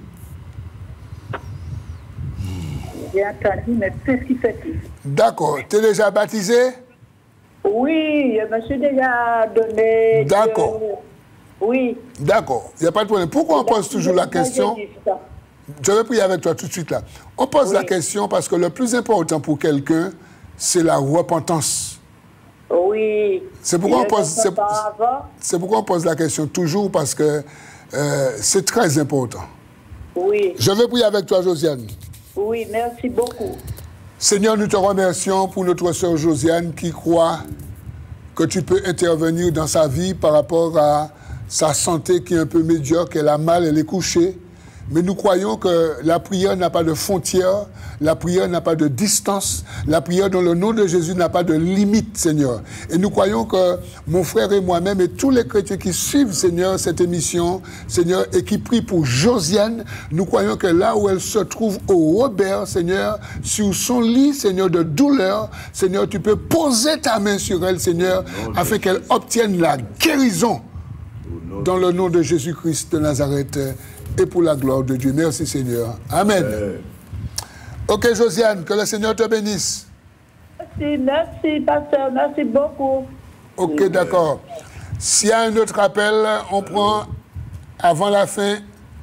Speaker 4: J'ai entendu, mais petit.
Speaker 2: D'accord. Tu es déjà baptisé?
Speaker 4: Oui, je me suis déjà donné...
Speaker 2: D'accord.
Speaker 4: Oui.
Speaker 2: D'accord, il n'y a pas de problème. Pourquoi on pose toujours la question? Je vais prier avec toi tout de suite là. On pose la question parce que le plus important pour quelqu'un, c'est la repentance.
Speaker 4: Oui.
Speaker 2: C'est pourquoi on pose la question toujours parce que c'est très important.
Speaker 4: Oui.
Speaker 2: Je vais prier avec toi, Josiane.
Speaker 4: Oui, merci beaucoup.
Speaker 2: Seigneur, nous te remercions pour notre sœur Josiane qui croit que tu peux intervenir dans sa vie par rapport à sa santé qui est un peu médiocre, elle a mal, elle est couchée. Mais nous croyons que la prière n'a pas de frontières, la prière n'a pas de distance, la prière dans le nom de Jésus n'a pas de limite, Seigneur. Et nous croyons que mon frère et moi-même et tous les chrétiens qui suivent, Seigneur, cette émission, Seigneur, et qui prient pour Josiane, nous croyons que là où elle se trouve au Robert, Seigneur, sur son lit, Seigneur, de douleur, Seigneur, tu peux poser ta main sur elle, Seigneur, afin qu'elle obtienne la guérison dans le nom de Jésus-Christ de Nazareth. Et pour la gloire de Dieu. Merci Seigneur. Amen. Ok Josiane, que le Seigneur te bénisse.
Speaker 4: Merci pasteur, merci beaucoup.
Speaker 2: Ok, d'accord. S'il y a un autre appel, on prend avant la fin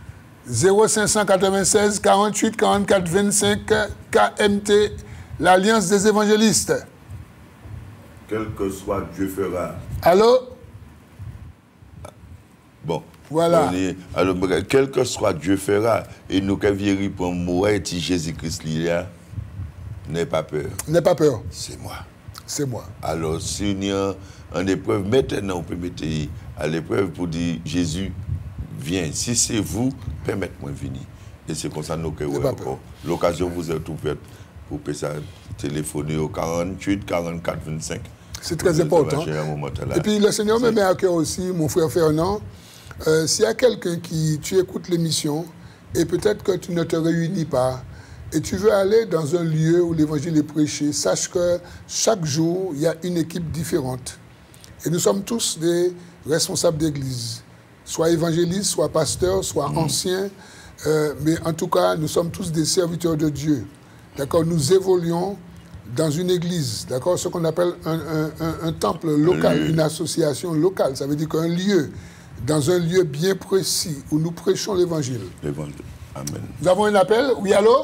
Speaker 2: 0596 48 44 25 KMT, l'Alliance des évangélistes.
Speaker 3: Quel que soit Dieu fera.
Speaker 2: Allô?
Speaker 3: Bon.
Speaker 2: Voilà.
Speaker 3: Alors, quel que soit Dieu fera, et nous qui virer pour mourir, si Jésus-Christ là, n'aie pas peur.
Speaker 2: N'aie pas peur.
Speaker 3: C'est moi.
Speaker 2: C'est moi.
Speaker 3: Alors, si on est en épreuve, maintenant, on peut mettre à l'épreuve pour dire Jésus, viens. Si c'est vous, permettez-moi de venir. Et c'est comme ça que nous avons l'occasion vous est ouverte pour téléphoner au 48 44 25.
Speaker 2: C'est très important. Et puis le Seigneur me met à cœur aussi, mon frère Fernand. S'il y a quelqu'un tu écoutes l'émission et peut-être que tu ne te réunis pas et tu veux aller dans un lieu où l'évangile est prêché, sache que chaque jour, il y a une équipe différente. Et nous sommes tous des responsables d'église. soit évangéliste, soit pasteur, soit ancien, mais en tout cas, nous sommes tous des serviteurs de Dieu. D'accord? Nous évoluons dans une église, d'accord? Ce qu'on appelle un temple local, une association locale. Ça veut dire qu'un lieu, dans un lieu bien précis, où nous prêchons l'évangile.
Speaker 3: L'évangile. Amen.
Speaker 2: Nous avons un appel. Oui, allô?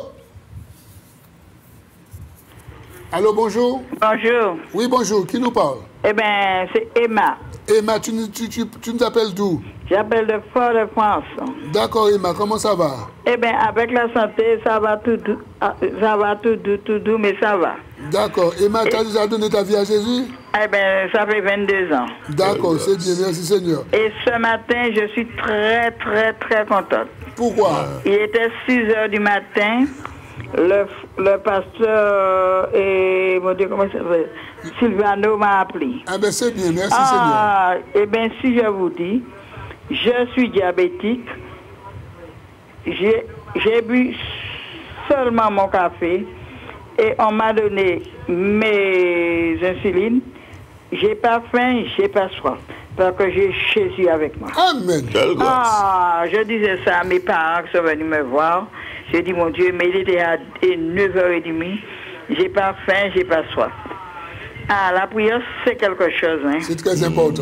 Speaker 2: Allô, bonjour.
Speaker 5: Bonjour.
Speaker 2: Oui, bonjour. Qui nous parle?
Speaker 5: Eh bien, c'est Emma.
Speaker 2: Emma, tu nous appelles d'où?
Speaker 5: J'appelle de Fort-de-France.
Speaker 2: D'accord, Emma. Comment ça va?
Speaker 5: Eh bien, avec la santé, ça va tout doux, mais ça va.
Speaker 2: D'accord. Emma, tu as déjà donné ta vie à Jésus?
Speaker 5: Eh bien, ça fait 22 ans.
Speaker 2: D'accord, c'est bien. Merci, Seigneur.
Speaker 5: Et ce matin, je suis très, très, très contente.
Speaker 2: Pourquoi?
Speaker 5: Il était 6 heures du matin. Le pasteur et mon Dieu, comment ça s'appelle? Sylvano m'a appelé.
Speaker 2: Ah ben c'est bien, merci Seigneur.
Speaker 5: Eh bien, si je vous dis, je suis diabétique, j'ai bu seulement mon café et on m'a donné mes insulines. J'ai pas faim, j'ai pas soif. Parce que j'ai Jésus avec moi.
Speaker 2: Amen.
Speaker 5: Je disais ça à mes parents qui sont venus me voir. J'ai dit, mon Dieu, mais il était à 9h30. J'ai pas faim, j'ai pas soif. La prière, c'est quelque chose. Hein.
Speaker 2: C'est très important.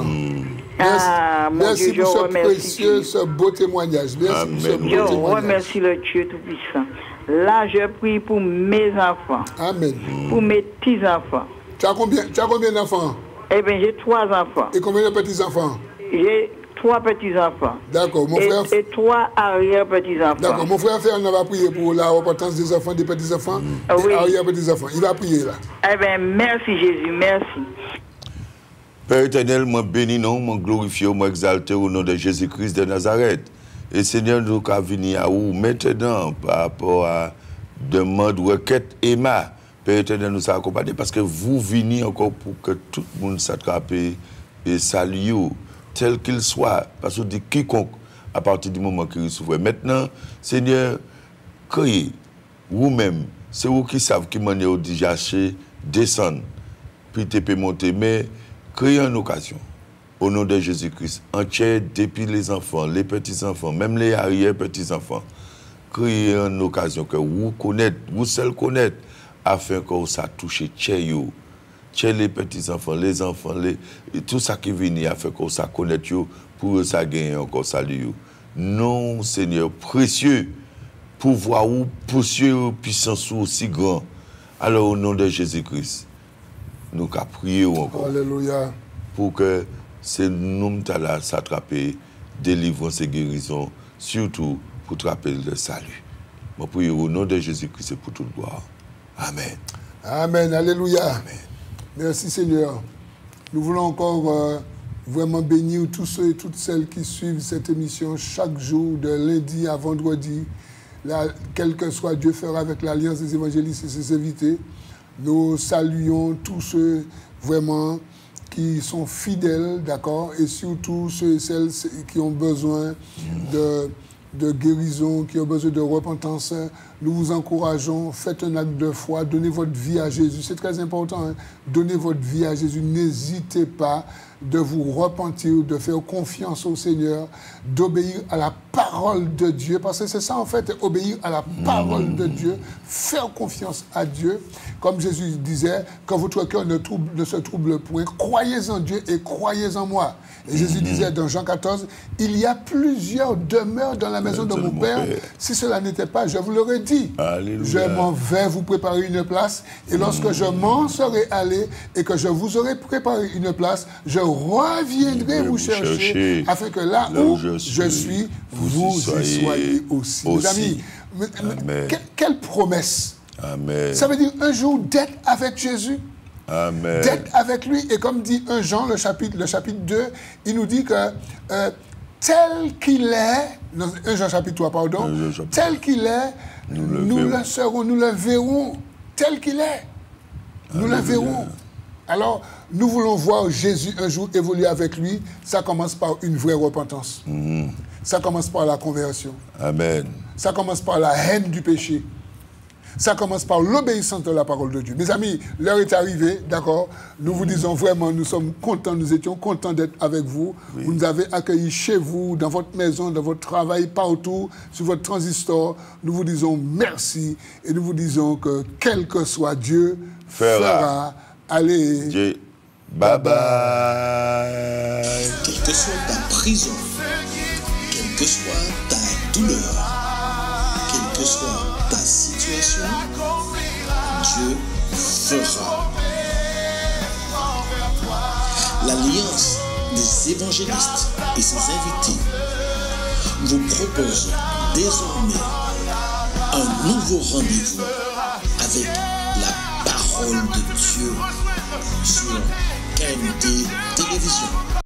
Speaker 2: Merci
Speaker 5: Dieu,
Speaker 2: pour ce précieux, ce beau témoignage. Merci pour ce beau témoignage.
Speaker 5: Je remercie le Dieu Tout-Puissant. Là, je prie pour mes enfants.
Speaker 2: Amen.
Speaker 5: Pour mes petits-enfants.
Speaker 2: Tu as combien d'enfants?
Speaker 5: Eh bien, j'ai 3 enfants.
Speaker 2: Et combien de petits-enfants?
Speaker 5: J'ai 3 petits-enfants.
Speaker 2: D'accord, mon frère.
Speaker 5: Et 3 arrière-petits-enfants.
Speaker 2: D'accord, mon frère on va prier pour la repentance des enfants, des petits-enfants, des arrière-petits-enfants. Il va prier là.
Speaker 5: Eh bien, merci Jésus, merci.
Speaker 3: Père éternel, moi bénis nous, moi glorifié, moi exalté au nom de Jésus-Christ de Nazareth. Et Seigneur, nous avons venir à vous maintenant par rapport à demande, requête, Emma. Père éternel, nous accompagner parce que vous venez encore pour que tout le monde s'attrape et salue, tel qu'il soit. Parce que vous dites quiconque, à partir du moment qu'il s'ouvre. Maintenant, Seigneur, criez, vous-même, c'est vous qui savez qui m'en est déjà chez, descendre, puis tu peux monter. Mais créez une occasion, au nom de Jésus-Christ, entière, depuis les enfants, les petits-enfants, même les arrière-petits-enfants, créez une occasion que vous connaissez, vous seul connaissez, afin que ça touche les petits-enfants, les enfants, tout ça qui vient, afin que ça connaisse pour ça gagner encore salut. Non, Seigneur, précieux, pouvoir ou précieux, puissance aussi grand. Alors, au nom de Jésus-Christ, nous avons prié encore.
Speaker 2: Alléluia.
Speaker 3: Pour que ces noms là s'attraper, délivrance et guérison, surtout pour attraper le salut. Je prie au nom de Jésus-Christ pour toute gloire. Amen.
Speaker 2: Amen. Alléluia.
Speaker 3: Amen.
Speaker 2: Merci Seigneur. Nous voulons encore vraiment bénir tous ceux et toutes celles qui suivent cette émission chaque jour, de lundi à vendredi. Là, quel que soit Dieu fera avec l'Alliance des évangélistes et ses invités. Nous saluons tous ceux vraiment qui sont fidèles, d'accord, et surtout ceux et celles qui ont besoin de guérison, qui ont besoin de repentance. Nous vous encourageons, faites un acte de foi, donnez votre vie à Jésus. C'est très important, hein? Donnez votre vie à Jésus. N'hésitez pas de vous repentir, de faire confiance au Seigneur, d'obéir à la parole de Dieu, parce que c'est ça en fait, obéir à la parole de Dieu, faire confiance à Dieu. Comme Jésus disait, quand votre cœur ne se trouble point, croyez en Dieu et croyez en moi. Et Jésus disait dans Jean 14, il y a plusieurs demeures dans la maison de mon Père. Si cela n'était pas, je vous l'aurais dit.
Speaker 3: Alléluia.
Speaker 2: Je m'en vais vous préparer une place, et lorsque je m'en serai allé et que je vous aurai préparé une place, je reviendrai vous chercher, afin que là où je suis, vous y soyez aussi. Mes amis, quelle promesse!
Speaker 3: Amen.
Speaker 2: Ça veut dire un jour d'être avec Jésus.
Speaker 3: Amen.
Speaker 2: D'être avec lui. Et comme dit 1 Jean, le chapitre 2, il nous dit que tel qu'il est, 1 Jean chapitre 3, pardon, tel qu'il est, nous le serons, nous le verrons tel qu'il est. Nous le verrons. Alors, nous voulons voir Jésus un jour évoluer avec lui. Ça commence par une vraie repentance. Ça commence par la conversion.
Speaker 3: Amen.
Speaker 2: Ça commence par la haine du péché. Ça commence par l'obéissance à la parole de Dieu. Mes amis, l'heure est arrivée, d'accord? Nous vous disons vraiment, nous sommes contents, nous étions contents d'être avec vous. Oui. Vous nous avez accueillis chez vous, dans votre maison, dans votre travail, partout, sur votre transistor. Nous vous disons merci et nous vous disons que quel que soit Dieu, fera. Allez.
Speaker 3: Dieu. Bye bye.
Speaker 1: Quelle que soit ta prison, quelle que soit ta douleur, quelle que soit ta situation, Dieu fera. L'Alliance des évangélistes et ses invités vous propose désormais un nouveau rendez-vous avec la parole de Dieu sur KMT Télévision.